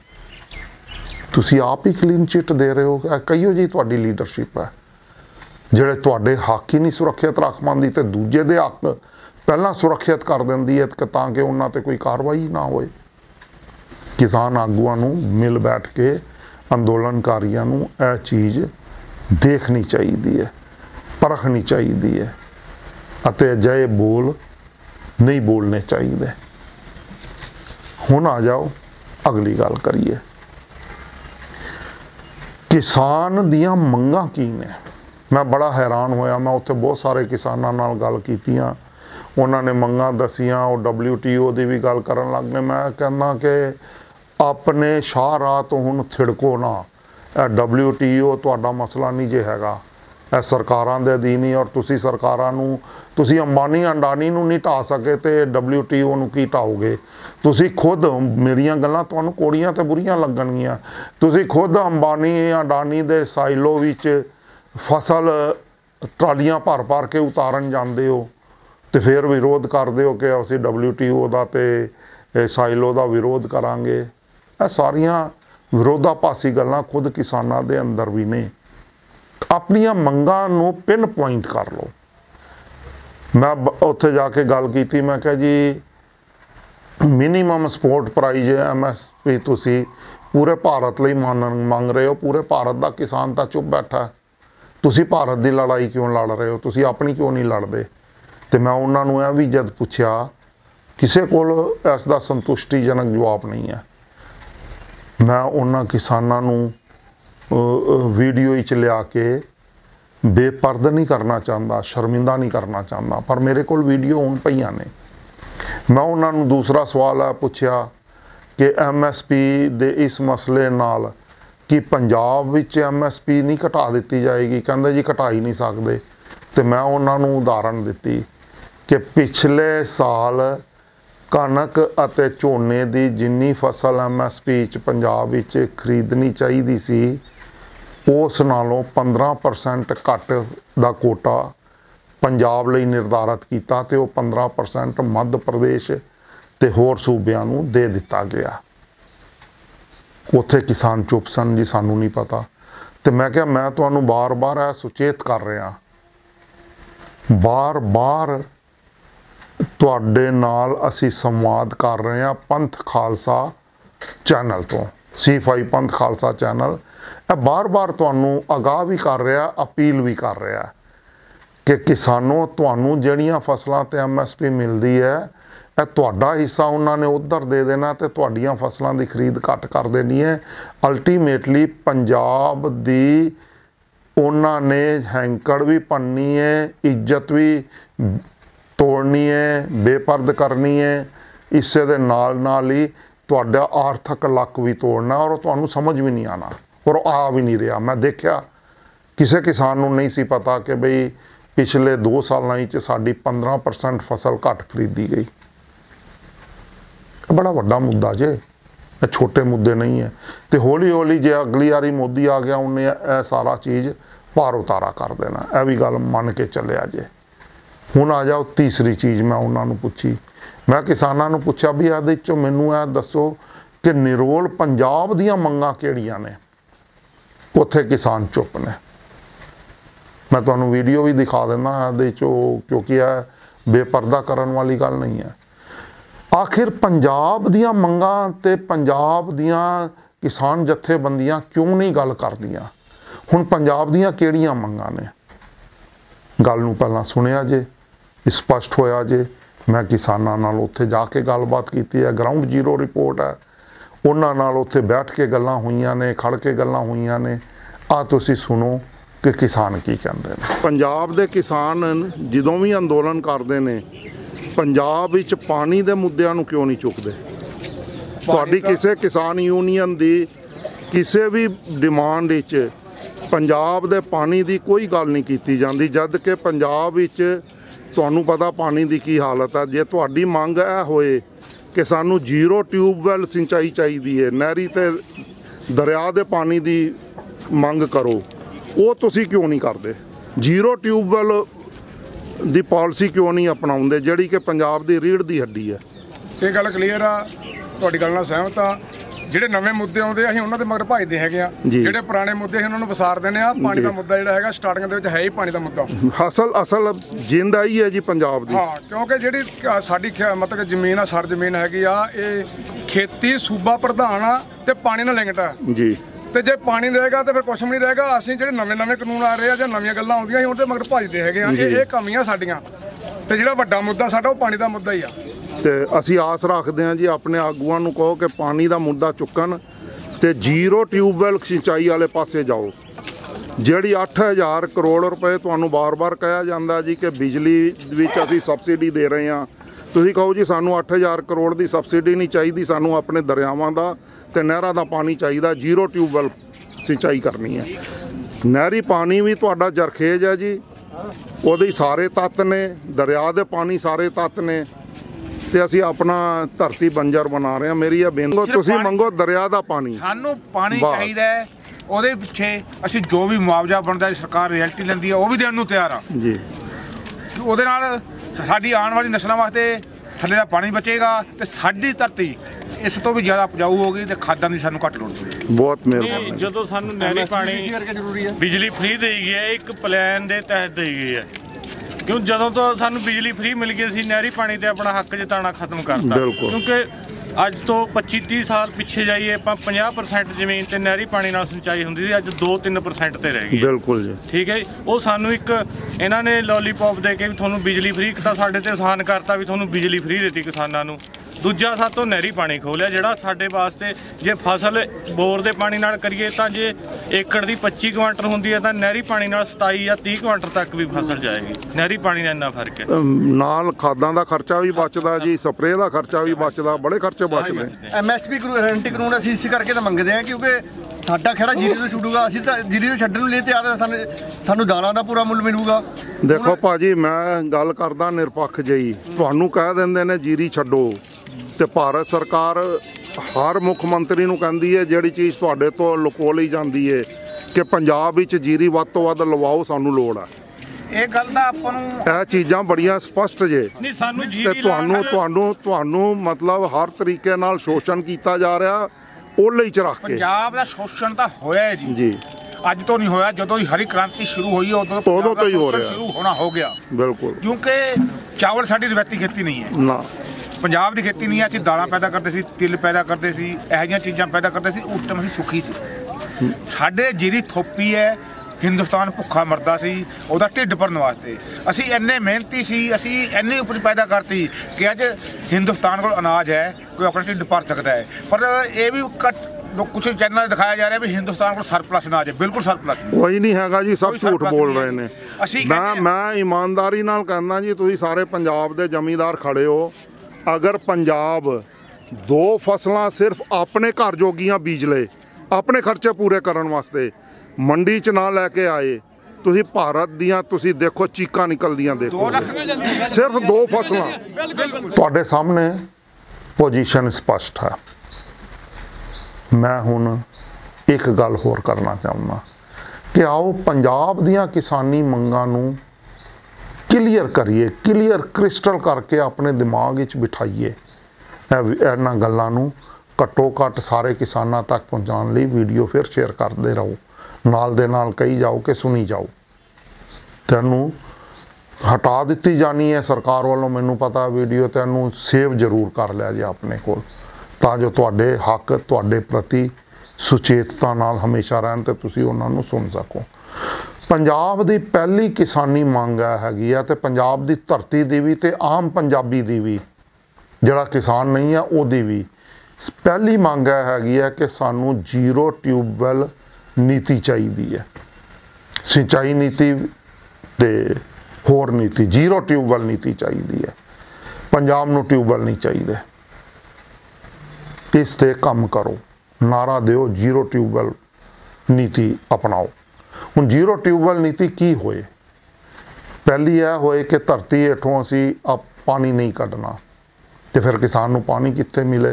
तुसी आप ही क्लीन चिट दे रहे हो। कहियो जी तुहाडी लीडरशिप है, ਜਿਹੜੇ ਤੁਹਾਡੇ ਹੱਕ ਹੀ ਨਹੀਂ ਸੁਰੱਖਿਅਤ ਰੱਖ ਪਾਉਂਦੀ ਤੇ ਦੂਜੇ ਦੇ ਹੱਕ ਪਹਿਲਾਂ ਸੁਰੱਖਿਅਤ ਕਰ ਦਿੰਦੀ ਹੈ ਤਾਂ ਕਿ ਉਹਨਾਂ ਤੇ ਕੋਈ ਕਾਰਵਾਈ ਨਾ ਹੋਏ। ਕਿਸਾਨ ਆਗੂਆਂ ਨੂੰ ਮਿਲ ਬੈਠ ਕੇ ਅੰਦੋਲਨਕਾਰੀਆਂ ਨੂੰ ਇਹ ਚੀਜ਼ ਦੇਖਣੀ ਚਾਹੀਦੀ ਹੈ, ਪਰਖਣੀ ਚਾਹੀਦੀ ਹੈ ਅਤੇ ਅਜਿਹੇ ਬੋਲ ਨਹੀਂ ਬੋਲਣੇ ਚਾਹੀਦੇ। ਹੁਣ ਆ ਜਾਓ ਅਗਲੀ ਗੱਲ ਕਰੀਏ, ਕਿਸਾਨ ਦੀਆਂ ਮੰਗਾਂ ਕੀ ਨੇ। मैं बड़ा हैरान होया, मैं उत्थे बहुत सारे किसानों नाल गल कीतियां, उन्होंने मंगां दसियां, और WTO की भी गल करन लग गए। मैं कहना कि अपने शाह राह तो हुण थिड़को ना, WTO तुहाडा मसला नहीं जे हैगा, यह सरकारां दे अधीन ही, और तुसी सरकारां नूं, तुसी अंबानी अडानी नूं नहीं ढा सके तो WTO नूं की ढाओगे। तुसी खुद, मेरियां गल्लां तुहानूं कोड़ियां ते बुरियां लगणगीआं, तुसी खुद अंबानी अडानी दे साइलो विच फसल ट्रालियां भर भर के उतारन जाते हो, तो फिर विरोध करते हो कि असीं WTO का तो साइलो का विरोध करांगे। यह सारियां विरोधाभासी गल्लां खुद किसानां दे अंदर भी ने। अपनियां मंगां नूं पिन पॉइंट कर लो। मैं उत्थे जाके गल कीती, मैं कहा जी मिनीमम सपोर्ट प्राइज MSP तुसीं पूरे भारत लई मंग रहे हो, पूरे भारत का किसान तो चुप बैठा है, तुसी भारत की लड़ाई क्यों लड़ रहे हो, तुसी अपनी क्यों नहीं लड़ते। तो मैं उन्होंने यह भी जब पूछा, किसी को इसका संतुष्टिजनक जवाब नहीं है। मैं उन्होंने किसानों वीडियो च लिया के बेपर्द नहीं करना चाहता, शर्मिंदा नहीं करना चाहता, पर मेरे को वीडियो हुण पईयां ने। मैं उन्होंने दूसरा सवाल है पूछा कि MSP दे इस मसले नाल कि पंजाब विच MSP नहीं घटा दी जाएगी, कहंदे जी घटा ही नहीं सकते। तो मैं उन्होंने उदाहरण दी कि पिछले साल कणक अते झोने की जिन्नी फसल MSP च पंजाब विच खरीदनी चाहिए सी उस नालों 15% घट दा कोटा पंजाब लई निर्धारित किया, तो वह 15% मध्य प्रदेश ते होर सूबियां नूं दे दिता गया। उत्थे किसान चुप सन जी, सानू नहीं पता। तो मैं क्या, मैं तुहानू बार बार यह सुचेत कर रहा, बार बार तुहाडे नाल असी संवाद कर रहे हैं पंथ खालसा चैनल तो, C5 पंथ खालसा चैनल बार बार तुहानू आगाह भी कर रहा, अपील भी कर रहा कि किसानों तुहानू जिहड़ियां फसलों ते MSP मिलती है यह तुहाडा हिस्सा उन्होंने उधर दे देना, तो तुहाडीआं फसलों की खरीद घट कर देनी है। अल्टीमेटली पंजाब दी उन्होंने हैंकड़ भी भननी है, इज्जत भी तोड़नी है, बेपरद करनी है, इसे दे नाल ही तुहाडा आर्थिक लक भी तोड़ना, और तुहानू समझ भी नहीं आना, और आ भी नहीं रहा। मैं देखा किसी किसान नूं नहीं सी पता कि बई पिछले 2 सालों च साडी 15% फसल घट खरीदी गई। बड़ा वड्डा मुद्दा जे, छोटे मुद्दे नहीं है। तो हौली हौली जे अगली बारी मोदी आ गया उन्हें यह सारा चीज़ पार उतारा कर देना, यह भी गल मन के चलिया जे। हुण आ जाओ तीसरी चीज़ मैं उन्होंने पूछी, मैं किसानों नूं पूछा भी इहदे चों मैनूं यह दसो कि निरोल पंजाब दीआं मंगां किहड़ियां ने। उत्थे किसान चुप ने। मैं तुहानूं वीडियो भी दिखा देना इहदे चों, क्योंकि यह बेपर्दा करन वाली गल नहीं है। आखिर पंजाब दीआं मंगां ते पंजाब दीआं किसान जथेबंदियां क्यों नहीं गल करदियां? हुण पंजाब दीआं किहड़ियां मंगां ने? गल नूं पहलां सुनिया जे, स्पष्ट होया जे। मैं किसानां नाल उत्थे जाके गलबात कीती है, ग्राउंड जीरो रिपोर्ट है, उन्हां नाल उत्थे बैठ के गल्लां होईयां ने, खड़ के गल्लां होईयां ने। आ तुसीं सुनो कि किसान की कहंदे ने। पंजाब दे किसान जदों भी अंदोलन करदे ने पंजाब विच पानी दे मुद्दिआं नूं क्यों नहीं चुकदे? तुहाडी किसी किसान यूनीयन दी किसी भी डिमांड विच पंजाब दे पानी दी कोई गल नहीं कीती जांदी, जद कि पंजाब विच तुहानूं पता पानी दी की हालत है। जे तुहाडी मंग है होए कि सानूं जीरो ट्यूबवैल सिंचाई चाहिदी है, नहरी ते दरिया दे पानी दी मंग करो, वो तुसीं क्यों नहीं करदे? जीरो ट्यूबवैल दी पॉलिसी क्यों नहीं अपनाउंदे, जिहड़ी कि पंजाब दी रीढ़ दी हड्डी है? ये गल क्लीयर आ, तुहाडी गल नाल सहमत आ। ਜਿਹੜੇ ਨਵੇਂ ਮੁੱਦੇ ਆਉਂਦੇ ਅਸੀਂ ਉਹਨਾਂ ਦੇ ਮਗਰ ਭਜਦੇ ਹੈਗੇ ਆ, ਜਿਹੜੇ ਪੁਰਾਣੇ ਮੁੱਦੇ ਅਸੀਂ ਉਹਨਾਂ ਨੂੰ ਵਿਸਾਰ ਦਿੰਦੇ ਆ। ਪਾਣੀ ਦਾ ਮੁੱਦਾ ਜਿਹੜਾ ਹੈਗਾ ਸਟਾਰਟਿੰਗ ਦੇ ਵਿੱਚ ਹੈ ਹੀ ਪਾਣੀ ਦਾ ਮੁੱਦਾ, ਅਸਲ ਜਿੰਦ ਆਈ ਹੈ ਜੀ ਪੰਜਾਬ ਦੀ। ਹਾਂ, ਕਿਉਂਕਿ ਜਿਹੜੀ ਸਾਡੀ ਮਤਲਬ ਜ਼ਮੀਨ ਆ, ਸਰ ਜ਼ਮੀਨ ਹੈਗੀ ਆ, ਇਹ ਖੇਤੀ ਸੂਬਾ ਪ੍ਰਧਾਨ ਆ ਤੇ ਪਾਣੀ ਨਾਲ ਲਿੰਕਡ ਆ ਜੀ। ਤੇ ਜੇ ਪਾਣੀ ਰਹੇਗਾ ਤੇ ਫਿਰ ਕੁਛ ਵੀ ਨਹੀਂ ਰਹੇਗਾ। ਅਸੀਂ ਜਿਹੜੇ ਨਵੇਂ ਕਾਨੂੰਨ ਆ ਰਹੇ ਆ ਜਾਂ ਨਵੀਆਂ ਗੱਲਾਂ ਆਉਂਦੀਆਂ ਅਸੀਂ ਉਹਦੇ ਮਗਰ ਭਜਦੇ ਹੈਗੇ ਆ। ਇਹ ਕਮੀਆਂ ਸਾਡੀਆਂ, ਤੇ ਜਿਹੜਾ ਵੱਡਾ ਮੁੱਦਾ ਸਾਡਾ ਉਹ ਪਾਣੀ ਦਾ ਮੁੱਦਾ ਹੀ ਆ। ਤੇ ਅਸੀਂ ਆਸ ਰੱਖਦੇ ਹਾਂ ਜੀ ਆਪਣੇ ਆਗੂਆਂ ਨੂੰ ਕਹੋ ਕਿ ਪਾਣੀ ਦਾ ਮੁੱਦਾ ਚੁੱਕਣ ਤੇ ਜ਼ੀਰੋ ਟਿਊਬਵੈਲ ਸਿੰਚਾਈ ਵਾਲੇ ਪਾਸੇ ਜਾਓ। ਜਿਹੜੀ 8000 ਕਰੋੜ ਰੁਪਏ ਤੁਹਾਨੂੰ ਬਾਰ-ਬਾਰ ਕਿਹਾ ਜਾਂਦਾ ਜੀ ਕਿ ਬਿਜਲੀ ਵਿੱਚ ਅਸੀਂ ਸਬਸਿਡੀ ਦੇ ਰਹੇ ਹਾਂ, ਤੁਸੀਂ ਕਹੋ ਜੀ ਸਾਨੂੰ 8000 ਕਰੋੜ ਦੀ ਸਬਸਿਡੀ ਨਹੀਂ ਚਾਹੀਦੀ, ਸਾਨੂੰ ਆਪਣੇ ਦਰਿਆਵਾਂ ਦਾ ਤੇ ਨਹਿਰਾਂ ਦਾ ਪਾਣੀ ਚਾਹੀਦਾ, ਜ਼ੀਰੋ ਟਿਊਬਵੈਲ ਸਿੰਚਾਈ ਕਰਨੀ ਹੈ। ਨਹਿਰੀ ਪਾਣੀ ਵੀ ਤੁਹਾਡਾ ਜਰਖੇਜ ਹੈ ਜੀ, ਉਹਦੇ ਸਾਰੇ ਤੱਤ ਨੇ, ਦਰਿਆ ਦੇ ਪਾਣੀ ਸਾਰੇ ਤੱਤ ਨੇ, ਤੇ ਅਸੀਂ ਆਪਣਾ ਧਰਤੀ ਬੰਜਰ ਬਣਾ ਰਹੇ ਹਾਂ। ਮੇਰੀ ਇਹ ਬੇਨਤੀ, ਤੁਸੀਂ ਮੰਗੋ ਦਰਿਆ ਦਾ ਪਾਣੀ, ਸਾਨੂੰ ਪਾਣੀ ਚਾਹੀਦਾ ਹੈ। ਉਹਦੇ ਪਿੱਛੇ ਅਸੀਂ ਜੋ ਵੀ ਮੁਆਵਜ਼ਾ ਬਣਦਾ ਸਰਕਾਰ ਰਿਐਲਟੀ ਲੈਂਦੀ ਹੈ ਉਹ ਵੀ ਦੇਣ ਨੂੰ ਤਿਆਰ ਆ ਜੀ। ਉਹਦੇ ਨਾਲ ਸਾਡੀ ਆਉਣ ਵਾਲੀ ਨਸਲਾਂ ਵਾਸਤੇ ਥੱਲੇ ਦਾ ਪਾਣੀ ਬਚੇਗਾ ਤੇ ਸਾਡੀ ਧਰਤੀ ਇਸ ਤੋਂ ਵੀ ਜ਼ਿਆਦਾ ਉਪਜਾਊ ਹੋਗੀ ਤੇ ਖਾਦਾਂ ਦੀ ਸਾਨੂੰ ਘੱਟ ਲੋੜ ਪਵੇਗੀ। ਬਹੁਤ ਮਿਹਰਬਾਨੀ। ਜਦੋਂ ਸਾਨੂੰ ਨਹਿਰੀ ਪਾਣੀ ਬਿਜਲੀ ਫ੍ਰੀ ਦੇਈ ਗਈ ਹੈ, ਇੱਕ ਪਲਾਨ ਦੇ ਤਹਿਤ ਦੇਈ ਗਈ ਹੈ, ਕਿਉਂ ਜਦੋਂ ਤੋਂ ਸਾਨੂੰ ਬਿਜਲੀ ਫ੍ਰੀ ਮਿਲ ਗਈ ਸੀ ਨਹਿਰੀ ਪਾਣੀ ਤੇ ਆਪਣਾ ਹੱਕ ਜਤਾਉਣਾ ਖਤਮ ਕਰਤਾ। ਕਿਉਂਕਿ ਅੱਜ ਤੋਂ 25-30 ਸਾਲ ਪਿੱਛੇ ਜਾਈਏ ਆਪਾਂ 50% ਜ਼ਮੀਨ ਤੇ ਨਹਿਰੀ ਪਾਣੀ ਨਾਲ ਸਿੰਚਾਈ ਹੁੰਦੀ ਸੀ, ਅੱਜ 2-3% ਤੇ ਰਹਿ ਗਈ। ਬਿਲਕੁਲ ਜੀ, ਠੀਕ ਹੈ ਜੀ। ਉਹ ਸਾਨੂੰ ਇੱਕ ਇਹਨਾਂ ਨੇ ਲੋਲੀਪੌਪ ਦੇ ਕੇ ਵੀ ਤੁਹਾਨੂੰ ਬਿਜਲੀ ਫ੍ਰੀ ਕੀਤਾ, ਸਾਡੇ ਤੇ ਆਸਾਨ ਕਰਤਾ ਵੀ ਤੁਹਾਨੂੰ ਬਿਜਲੀ ਫ੍ਰੀ ਦਿੱਤੀ ਕਿਸਾਨਾਂ ਨੂੰ। ਦੂਜਾ ਸਾਤੋਂ ਨਹਿਰੀ ਪਾਣੀ ਖੋਲਿਆ ਜਿਹੜਾ ਸਾਡੇ ਵਾਸਤੇ, ਜੇ ਫਸਲ ਬੋਰ ਦੇ ਪਾਣੀ ਨਾਲ ਕਰੀਏ ਤਾਂ ਜੇ ਏਕੜ ਦੀ 25 ਕੁਆਂਟਲ ਹੁੰਦੀ ਹੈ ਤਾਂ ਨਹਿਰੀ ਪਾਣੀ ਨਾਲ 27 ਜਾਂ 30 ਕੁਆਂਟਲ ਤੱਕ ਵੀ ਫਸਲ ਜਾਏਗੀ। ਨਹਿਰੀ ਪਾਣੀ ਦਾ ਇੰਨਾ ਫਰਕ ਹੈ। ਨਾਲ ਖਾਦਾਂ ਦਾ ਖਰਚਾ ਵੀ ਬਚਦਾ ਜੀ, ਸਪਰੇਅ ਦਾ ਖਰਚਾ ਵੀ ਬਚਦਾ, ਬੜੇ ਖਰਚੇ ਬਚਦੇ। MSP ਗਰੰਟੀ ਕਾਨੂੰਨ ਅਸੀਂ ਇਸ ਕਰਕੇ ਤਾਂ ਮੰਗਦੇ ਹਾਂ ਕਿਉਂਕਿ ਸਾਡਾ ਖੇੜਾ ਜੀਰੀ ਤੋਂ ਛੁੱਟੂਗਾ, ਅਸੀਂ ਤਾਂ ਜੀਰੀ ਤੋਂ ਛੱਡਣ ਨੂੰ ਲਈ ਤਿਆਰ ਹਾਂ। ਸਾਨੂੰ ਦਾਲਾਂ ਦਾ ਪੂਰਾ ਮੁੱਲ ਮਿਲੂਗਾ। ਦੇਖੋ ਭਾਜੀ, ਮੈਂ ਗੱਲ ਕਰਦਾ ਨਿਰਪੱਖ ਜਿਹੀ, ਤੁਹਾਨੂੰ ਕਹਿ ਦਿੰਦੇ ਨੇ ਜੀਰੀ ਛੱਡੋ, ਤੇ ਭਾਰਤ ਸਰਕਾਰ ਹਰ ਮੁੱਖ ਮੰਤਰੀ ਨੂੰ ਕਹਿੰਦੀ ਹੈ ਜਿਹੜੀ ਚੀਜ਼ ਤੁਹਾਡੇ ਤੋਂ ਲੁਕੋ ਲਈ ਜਾਂਦੀ ਹੈ ਕਿ ਪੰਜਾਬ ਵਿੱਚ ਜੀਰੀ ਵੱਧ ਤੋਂ ਵੱਧ ਲਵਾਓ, ਸਾਨੂੰ ਲੋੜ ਹੈ। ਇਹ ਗੱਲ ਦਾ ਆਪਾਂ ਨੂੰ ਇਹ ਚੀਜ਼ਾਂ ਬੜੀਆਂ ਸਪਸ਼ਟ ਜੇ, ਨਹੀਂ ਸਾਨੂੰ ਤੇ ਜੀਰੀ ਤੁਹਾਨੂੰ ਮਤਲਬ ਹਰ ਤਰੀਕੇ ਨਾਲ ਸ਼ੋਸ਼ਣ ਕੀਤਾ ਜਾ ਰਿਹਾ, ਉਹਲੇ ਹੀ ਚ ਰੱਖ ਕੇ। ਪੰਜਾਬ ਦਾ ਸ਼ੋਸ਼ਣ ਤਾਂ ਹੋਇਆ ਜੀ, ਅੱਜ ਤੋਂ ਨਹੀਂ ਹੋਇਆ। ਜਦੋਂ ਦੀ ਹਰੀ ਕ੍ਰਾਂਤੀ ਸ਼ੁਰੂ ਹੋਈ ਉਦੋਂ ਤੋਂ ਹੀ ਹੋ ਰਿਹਾ, ਸ਼ੁਰੂ ਹੋਣਾ ਹੋ ਗਿਆ। ਬਿਲਕੁਲ, ਕਿਉਂਕਿ ਚਾਵਲ ਸਾਡੀ ਰਵਾਇਤੀ ਖੇਤੀ ਨਹੀਂ ਹੈ ਨਾ, ਪੰਜਾਬ ਦੀ ਖੇਤੀ ਨਹੀਂ ਹੈ। ਅਸੀਂ ਦਾਲਾਂ ਪੈਦਾ ਕਰਦੇ ਸੀ, ਤਿਲ ਪੈਦਾ ਕਰਦੇ ਸੀ, ਇਹੋ ਜਿਹੀਆਂ ਚੀਜ਼ਾਂ ਪੈਦਾ ਕਰਦੇ ਸੀ। ਉਸ ਟਾਈਮ ਅਸੀਂ ਸੁਖੀ ਸੀ। ਸਾਡੇ ਜੀਰੀ ਥੋਪੀ ਹੈ, ਹਿੰਦੁਸਤਾਨ ਭੁੱਖਾ ਮਰਦਾ ਸੀ, ਉਹਦਾ ਢਿੱਡ ਭਰਨ ਵਾਸਤੇ ਅਸੀਂ ਇੰਨੇ ਮਿਹਨਤੀ ਸੀ, ਅਸੀਂ ਇੰਨੀ ਉਪਜ ਪੈਦਾ ਕਰਤੀ ਕਿ ਅੱਜ ਹਿੰਦੁਸਤਾਨ ਕੋਲ ਅਨਾਜ ਹੈ, ਕੋਈ ਆਪਣਾ ਢਿੱਡ ਭਰ ਸਕਦਾ ਹੈ। ਪਰ ਇਹ ਵੀ ਕੁਛ ਚੈਨਲ ਦਿਖਾਇਆ ਜਾ ਰਿਹਾ ਵੀ ਹਿੰਦੁਸਤਾਨ ਕੋਲ ਸਰਪਲਸ ਅਨਾਜ ਹੈ। ਬਿਲਕੁਲ ਸਰਪਲਸ ਕੋਈ ਨਹੀਂ ਹੈਗਾ ਜੀ, ਸਭ ਝੂਠ ਬੋਲ ਰਹੇ ਨੇ। ਮੈਂ ਇਮਾਨਦਾਰੀ ਨਾਲ ਕਹਿੰਦਾ ਜੀ, ਤੁਸੀਂ ਸਾਰੇ ਪੰਜਾਬ ਦੇ ਜ਼ਮੀਂਦਾਰ ਖੜੇ ਹੋ, ਅਗਰ ਪੰਜਾਬ 2 ਫਸਲਾਂ ਸਿਰਫ ਆਪਣੇ ਘਰ ਜੋਗੀਆਂ ਬੀਜ ਲਏ, ਆਪਣੇ ਖਰਚੇ ਪੂਰੇ ਕਰਨ ਵਾਸਤੇ, ਮੰਡੀ 'ਚ ਨਾ ਲੈ ਕੇ ਆਏ, ਤੁਸੀਂ ਭਾਰਤ ਦੀਆਂ ਤੁਸੀਂ ਦੇਖੋ ਚੀਕਾਂ ਨਿਕਲਦੀਆਂ ਦੇਖੋ। ਸਿਰਫ 2 ਫਸਲਾਂ। ਤੁਹਾਡੇ ਸਾਹਮਣੇ ਪੋਜੀਸ਼ਨ ਸਪਸ਼ਟ ਹੈ। ਮੈਂ ਹੁਣ ਇੱਕ ਗੱਲ ਹੋਰ ਕਰਨਾ ਚਾਹੁੰਦਾ ਕਿ ਆਓ ਪੰਜਾਬ ਦੀਆਂ ਕਿਸਾਨੀ ਮੰਗਾਂ ਨੂੰ ਕਲੀਅਰ ਕਰੀਏ, ਕਲੀਅਰ ਕ੍ਰਿਸਟਲ ਕਰਕੇ ਆਪਣੇ ਦਿਮਾਗ ਵਿੱਚ ਬਿਠਾਈਏ। ਇਹਨਾਂ ਗੱਲਾਂ ਨੂੰ ਘੱਟੋ ਘੱਟ ਸਾਰੇ ਕਿਸਾਨਾਂ ਤੱਕ ਪਹੁੰਚਾਉਣ ਲਈ ਵੀਡੀਓ ਫਿਰ ਸ਼ੇਅਰ ਕਰਦੇ ਰਹੋ, ਨਾਲ ਦੇ ਨਾਲ ਕਹੀ ਜਾਓ ਕਿ ਸੁਣੀ ਜਾਓ। ਤੈਨੂੰ ਹਟਾ ਦਿੱਤੀ ਜਾਣੀ ਹੈ ਸਰਕਾਰ ਵੱਲੋਂ, ਮੈਨੂੰ ਪਤਾ। ਵੀਡੀਓ ਤੈਨੂੰ ਸੇਵ ਜ਼ਰੂਰ ਕਰ ਲਿਆ ਜੇ ਆਪਣੇ ਕੋਲ, ਤਾਂ ਜੋ ਤੁਹਾਡੇ ਹੱਕ ਤੁਹਾਡੇ ਪ੍ਰਤੀ ਸੁਚੇਤਤਾ ਨਾਲ ਹਮੇਸ਼ਾ ਰਹਿਣ ਤੇ ਤੁਸੀਂ ਉਹਨਾਂ ਨੂੰ ਸੁਣ ਸਕੋ। ਪੰਜਾਬ ਦੀ ਪਹਿਲੀ ਕਿਸਾਨੀ ਮੰਗ ਹੈਗੀ ਆ, ਤੇ ਪੰਜਾਬ ਦੀ ਧਰਤੀ ਦੀ ਵੀ ਤੇ ਆਮ ਪੰਜਾਬੀ ਦੀ ਵੀ, ਜਿਹੜਾ ਕਿਸਾਨ ਨਹੀਂ ਆ ਉਹਦੀ ਵੀ ਪਹਿਲੀ ਮੰਗ ਹੈਗੀ ਹੈ ਕਿ ਸਾਨੂੰ ਜ਼ੀਰੋ ਟਿਊਬਵੈਲ ਨੀਤੀ ਚਾਹੀਦੀ ਹੈ। ਸਿੰਚਾਈ ਨੀਤੀ ਤੇ ਹੋਰ ਨੀਤੀ, ਜ਼ੀਰੋ ਟਿਊਬਵੈਲ ਨੀਤੀ ਚਾਹੀਦੀ ਹੈ। ਪੰਜਾਬ ਨੂੰ ਟਿਊਬਵੈਲ ਨਹੀਂ ਚਾਹੀਦੇ। ਇਸ ਤੇ ਕੰਮ ਕਰੋ, ਨਾਰਾ ਦਿਓ, ਜ਼ੀਰੋ ਟਿਊਬਵੈਲ ਨੀਤੀ ਅਪਣਾਓ। ਹੁਣ ਜ਼ੀਰੋ ਟਿਊਬਵੈਲ ਨੀਤੀ ਕੀ ਹੋਏ? ਪਹਿਲੀ ਇਹ ਹੋਏ ਕਿ ਧਰਤੀ ਹੇਠੋਂ ਅਸੀਂ ਪਾਣੀ ਨਹੀਂ ਕੱਢਣਾ, ਤੇ ਫਿਰ ਕਿਸਾਨ ਨੂੰ ਪਾਣੀ ਕਿੱਥੇ ਮਿਲੇ?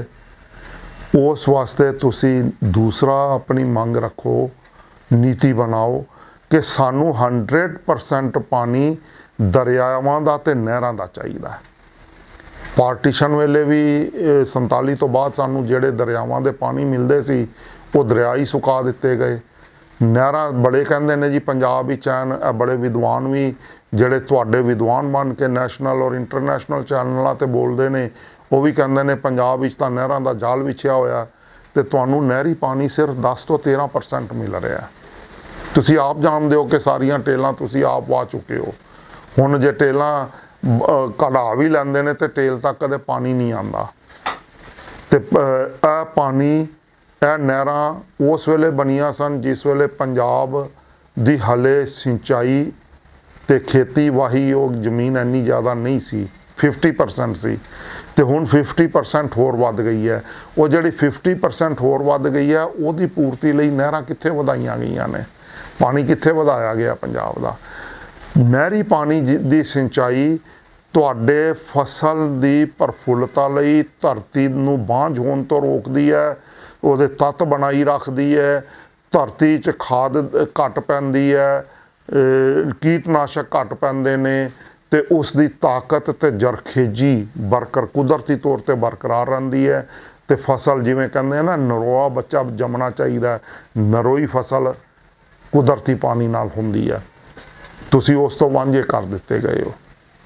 ਉਸ ਵਾਸਤੇ ਤੁਸੀਂ ਦੂਸਰਾ ਆਪਣੀ ਮੰਗ ਰੱਖੋ, ਨੀਤੀ ਬਣਾਓ ਕਿ ਸਾਨੂੰ 100% ਪਾਣੀ ਦਰਿਆਵਾਂ ਦਾ ਤੇ ਨਹਿਰਾਂ ਦਾ ਚਾਹੀਦਾ। ਪਾਰਟੀਸ਼ਨ ਵੇਲੇ ਵੀ 47 ਤੋਂ ਬਾਅਦ ਸਾਨੂੰ ਜਿਹੜੇ ਦਰਿਆਵਾਂ ਦੇ ਪਾਣੀ ਮਿਲਦੇ ਸੀ ਉਹ ਦਰਿਆ ਹੀ ਸੁਕਾ ਦਿੱਤੇ ਗਏ। ਨਹਿਰਾਂ ਬੜੇ ਕਹਿੰਦੇ ਨੇ ਜੀ ਪੰਜਾਬ ਵਿੱਚ ਐਨ, ਬੜੇ ਵਿਦਵਾਨ ਵੀ ਜਿਹੜੇ ਤੁਹਾਡੇ ਵਿਦਵਾਨ ਬਣ ਕੇ ਨੈਸ਼ਨਲ ਔਰ ਇੰਟਰਨੈਸ਼ਨਲ ਚੈਨਲਾਂ ਤੇ ਬੋਲਦੇ ਨੇ, ਉਹ ਵੀ ਕਹਿੰਦੇ ਨੇ ਪੰਜਾਬ ਵਿੱਚ ਤਾਂ ਨਹਿਰਾਂ ਦਾ ਜਾਲ ਵਿਛਿਆ ਹੋਇਆ, ਤੇ ਤੁਹਾਨੂੰ ਨਹਿਰੀ ਪਾਣੀ ਸਿਰਫ 10 ਤੋਂ 13% ਮਿਲ ਰਿਹਾ। ਤੁਸੀਂ ਆਪ ਜਾਣਦੇ ਹੋ ਕਿ ਸਾਰੀਆਂ ਟੇਲਾਂ ਤੁਸੀਂ ਆਪ ਵਾ ਚੁੱਕੇ ਹੋ। ਹੁਣ ਜੇ ਟੇਲਾਂ ਕਢਾ ਵੀ ਲੈਂਦੇ ਨੇ ਤੇ ਟੇਲ ਤੱਕ ਕਦੇ ਪਾਣੀ ਨਹੀਂ ਆਉਂਦਾ। ਤੇ ਇਹ ਪਾਣੀ, ਇਹ ਨਹਿਰਾਂ ਉਸ ਵੇਲੇ ਬਣੀਆਂ ਸਨ ਜਿਸ ਵੇਲੇ ਪੰਜਾਬ ਦੀ ਹਲੇ ਸਿੰਚਾਈ ਤੇ ਖੇਤੀ ਵਾਹੀਯੋਗ ਜ਼ਮੀਨ ਇੰਨੀ ਜ਼ਿਆਦਾ ਨਹੀਂ ਸੀ, 50% ਸੀ, ਤੇ ਹੁਣ 50% ਹੋਰ ਵੱਧ ਗਈ ਹੈ। ਉਹ ਜਿਹੜੀ 50% ਹੋਰ ਵੱਧ ਗਈ ਹੈ, ਉਹਦੀ ਪੂਰਤੀ ਲਈ ਨਹਿਰਾਂ ਕਿੱਥੇ ਵਧਾਈਆਂ ਗਈਆਂ ਨੇ? ਪਾਣੀ ਕਿੱਥੇ ਵਧਾਇਆ ਗਿਆ ਪੰਜਾਬ ਦਾ? ਨਹਿਰੀ ਪਾਣੀ ਦੀ ਸਿੰਚਾਈ ਤੁਹਾਡੇ ਫਸਲ ਦੀ ਪ੍ਰਫੁੱਲਤਾ ਲਈ ਧਰਤੀ ਨੂੰ ਬਾਂਝ ਹੋਣ ਤੋਂ ਰੋਕਦੀ ਹੈ, ਉਹਦੇ ਤੱਤ ਬਣਾਈ ਰੱਖਦੀ ਹੈ, ਧਰਤੀ 'ਚ ਖਾਦ ਘੱਟ ਪੈਂਦੀ ਹੈ, ਕੀਟਨਾਸ਼ਕ ਘੱਟ ਪੈਂਦੇ ਨੇ, ਤੇ ਉਸ ਦੀ ਤਾਕਤ ਤੇ ਜਰਖੇਜੀ ਕੁਦਰਤੀ ਤੌਰ ਤੇ ਬਰਕਰਾਰ ਰਹਿੰਦੀ ਹੈ। ਤੇ ਫਸਲ ਜਿਵੇਂ ਕਹਿੰਦੇ ਆ ਨਾ, ਨਰੋਆ ਬੱਚਾ ਜੰਮਣਾ ਚਾਹੀਦਾ, ਨਰੋਈ ਫਸਲ ਕੁਦਰਤੀ ਪਾਣੀ ਨਾਲ ਹੁੰਦੀ ਹੈ। ਤੁਸੀਂ ਉਸ ਤੋਂ ਵਾਂਝੇ ਕਰ ਦਿੱਤੇ ਗਏ ਹੋ।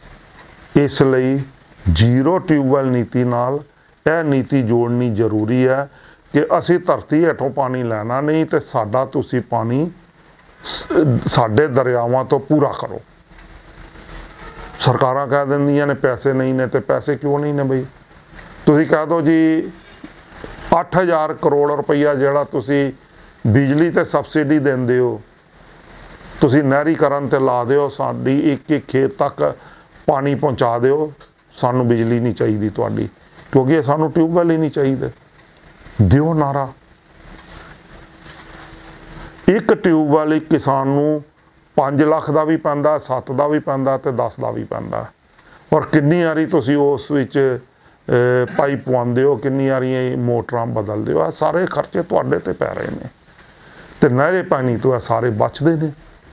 ਇਸ ਲਈ ਜ਼ੀਰੋ ਟਿਊਬਵੈਲ ਨੀਤੀ ਨਾਲ ਇਹ ਨੀਤੀ ਜੋੜਨੀ ਜ਼ਰੂਰੀ ਹੈ ਕਿ ਅਸੀਂ ਧਰਤੀ ਹੇਠੋਂ ਪਾਣੀ ਲੈਣਾ ਨਹੀਂ, ਤੇ ਸਾਡਾ ਤੁਸੀਂ ਪਾਣੀ ਸਾਡੇ ਦਰਿਆਵਾਂ ਤੋਂ ਪੂਰਾ ਕਰੋ। ਸਰਕਾਰਾਂ ਕਹਿ ਦਿੰਦੀਆਂ ਨੇ ਪੈਸੇ ਨਹੀਂ ਨੇ, ਤੇ ਪੈਸੇ ਕਿਉਂ ਨਹੀਂ ਨੇ ਬਈ? ਤੁਸੀਂ ਕਹਿ ਦਿਓ ਜੀ 8000 ਕਰੋੜ ਰੁਪਈਆ ਜਿਹੜਾ ਤੁਸੀਂ ਬਿਜਲੀ ਤੇ ਸਬਸਿਡੀ ਦਿੰਦੇ ਹੋ, ਤੁਸੀਂ ਨਹਿਰੀਕਰਨ ਤੇ ਲਾ ਦਿਓ, ਸਾਡੀ ਇੱਕ ਇੱਕ ਖੇਤ ਤੱਕ ਪਾਣੀ ਪਹੁੰਚਾ ਦਿਓ, ਸਾਨੂੰ ਬਿਜਲੀ ਨਹੀਂ ਚਾਹੀਦੀ ਤੁਹਾਡੀ, ਕਿਉਂਕਿ ਸਾਨੂੰ ਟਿਊਬਵੈਲ ਹੀ ਨਹੀਂ ਚਾਹੀਦੇ। ਦਿਓ ਨਾਰਾ, ਇੱਕ ਟਿਊਬਵੈਲ ਇੱਕ ਕਿਸਾਨ ਨੂੰ 5 ਲੱਖ ਦਾ ਵੀ ਪੈਂਦਾ, 7 ਦਾ ਵੀ ਪੈਂਦਾ ਤੇ 10 ਦਾ ਵੀ ਪੈਂਦਾ। ਔਰ ਕਿੰਨੀ ਵਾਰੀ ਤੁਸੀਂ ਉਸ ਵਿੱਚ ਪਾਈਪ ਪਵਾਉਂਦੇ ਹੋ, ਕਿੰਨੀ ਵਾਰੀ ਮੋਟਰਾਂ ਬਦਲਦੇ ਹੋ, ਸਾਰੇ ਖਰਚੇ ਤੁਹਾਡੇ ਤੇ ਪੈ ਰਹੇ ਨੇ ਤੇ ਨਹਿਰੇ ਪਾਣੀ ਤੋਂ ਇਹ ਸਾਰੇ ਬਚਦੇ ਨੇ।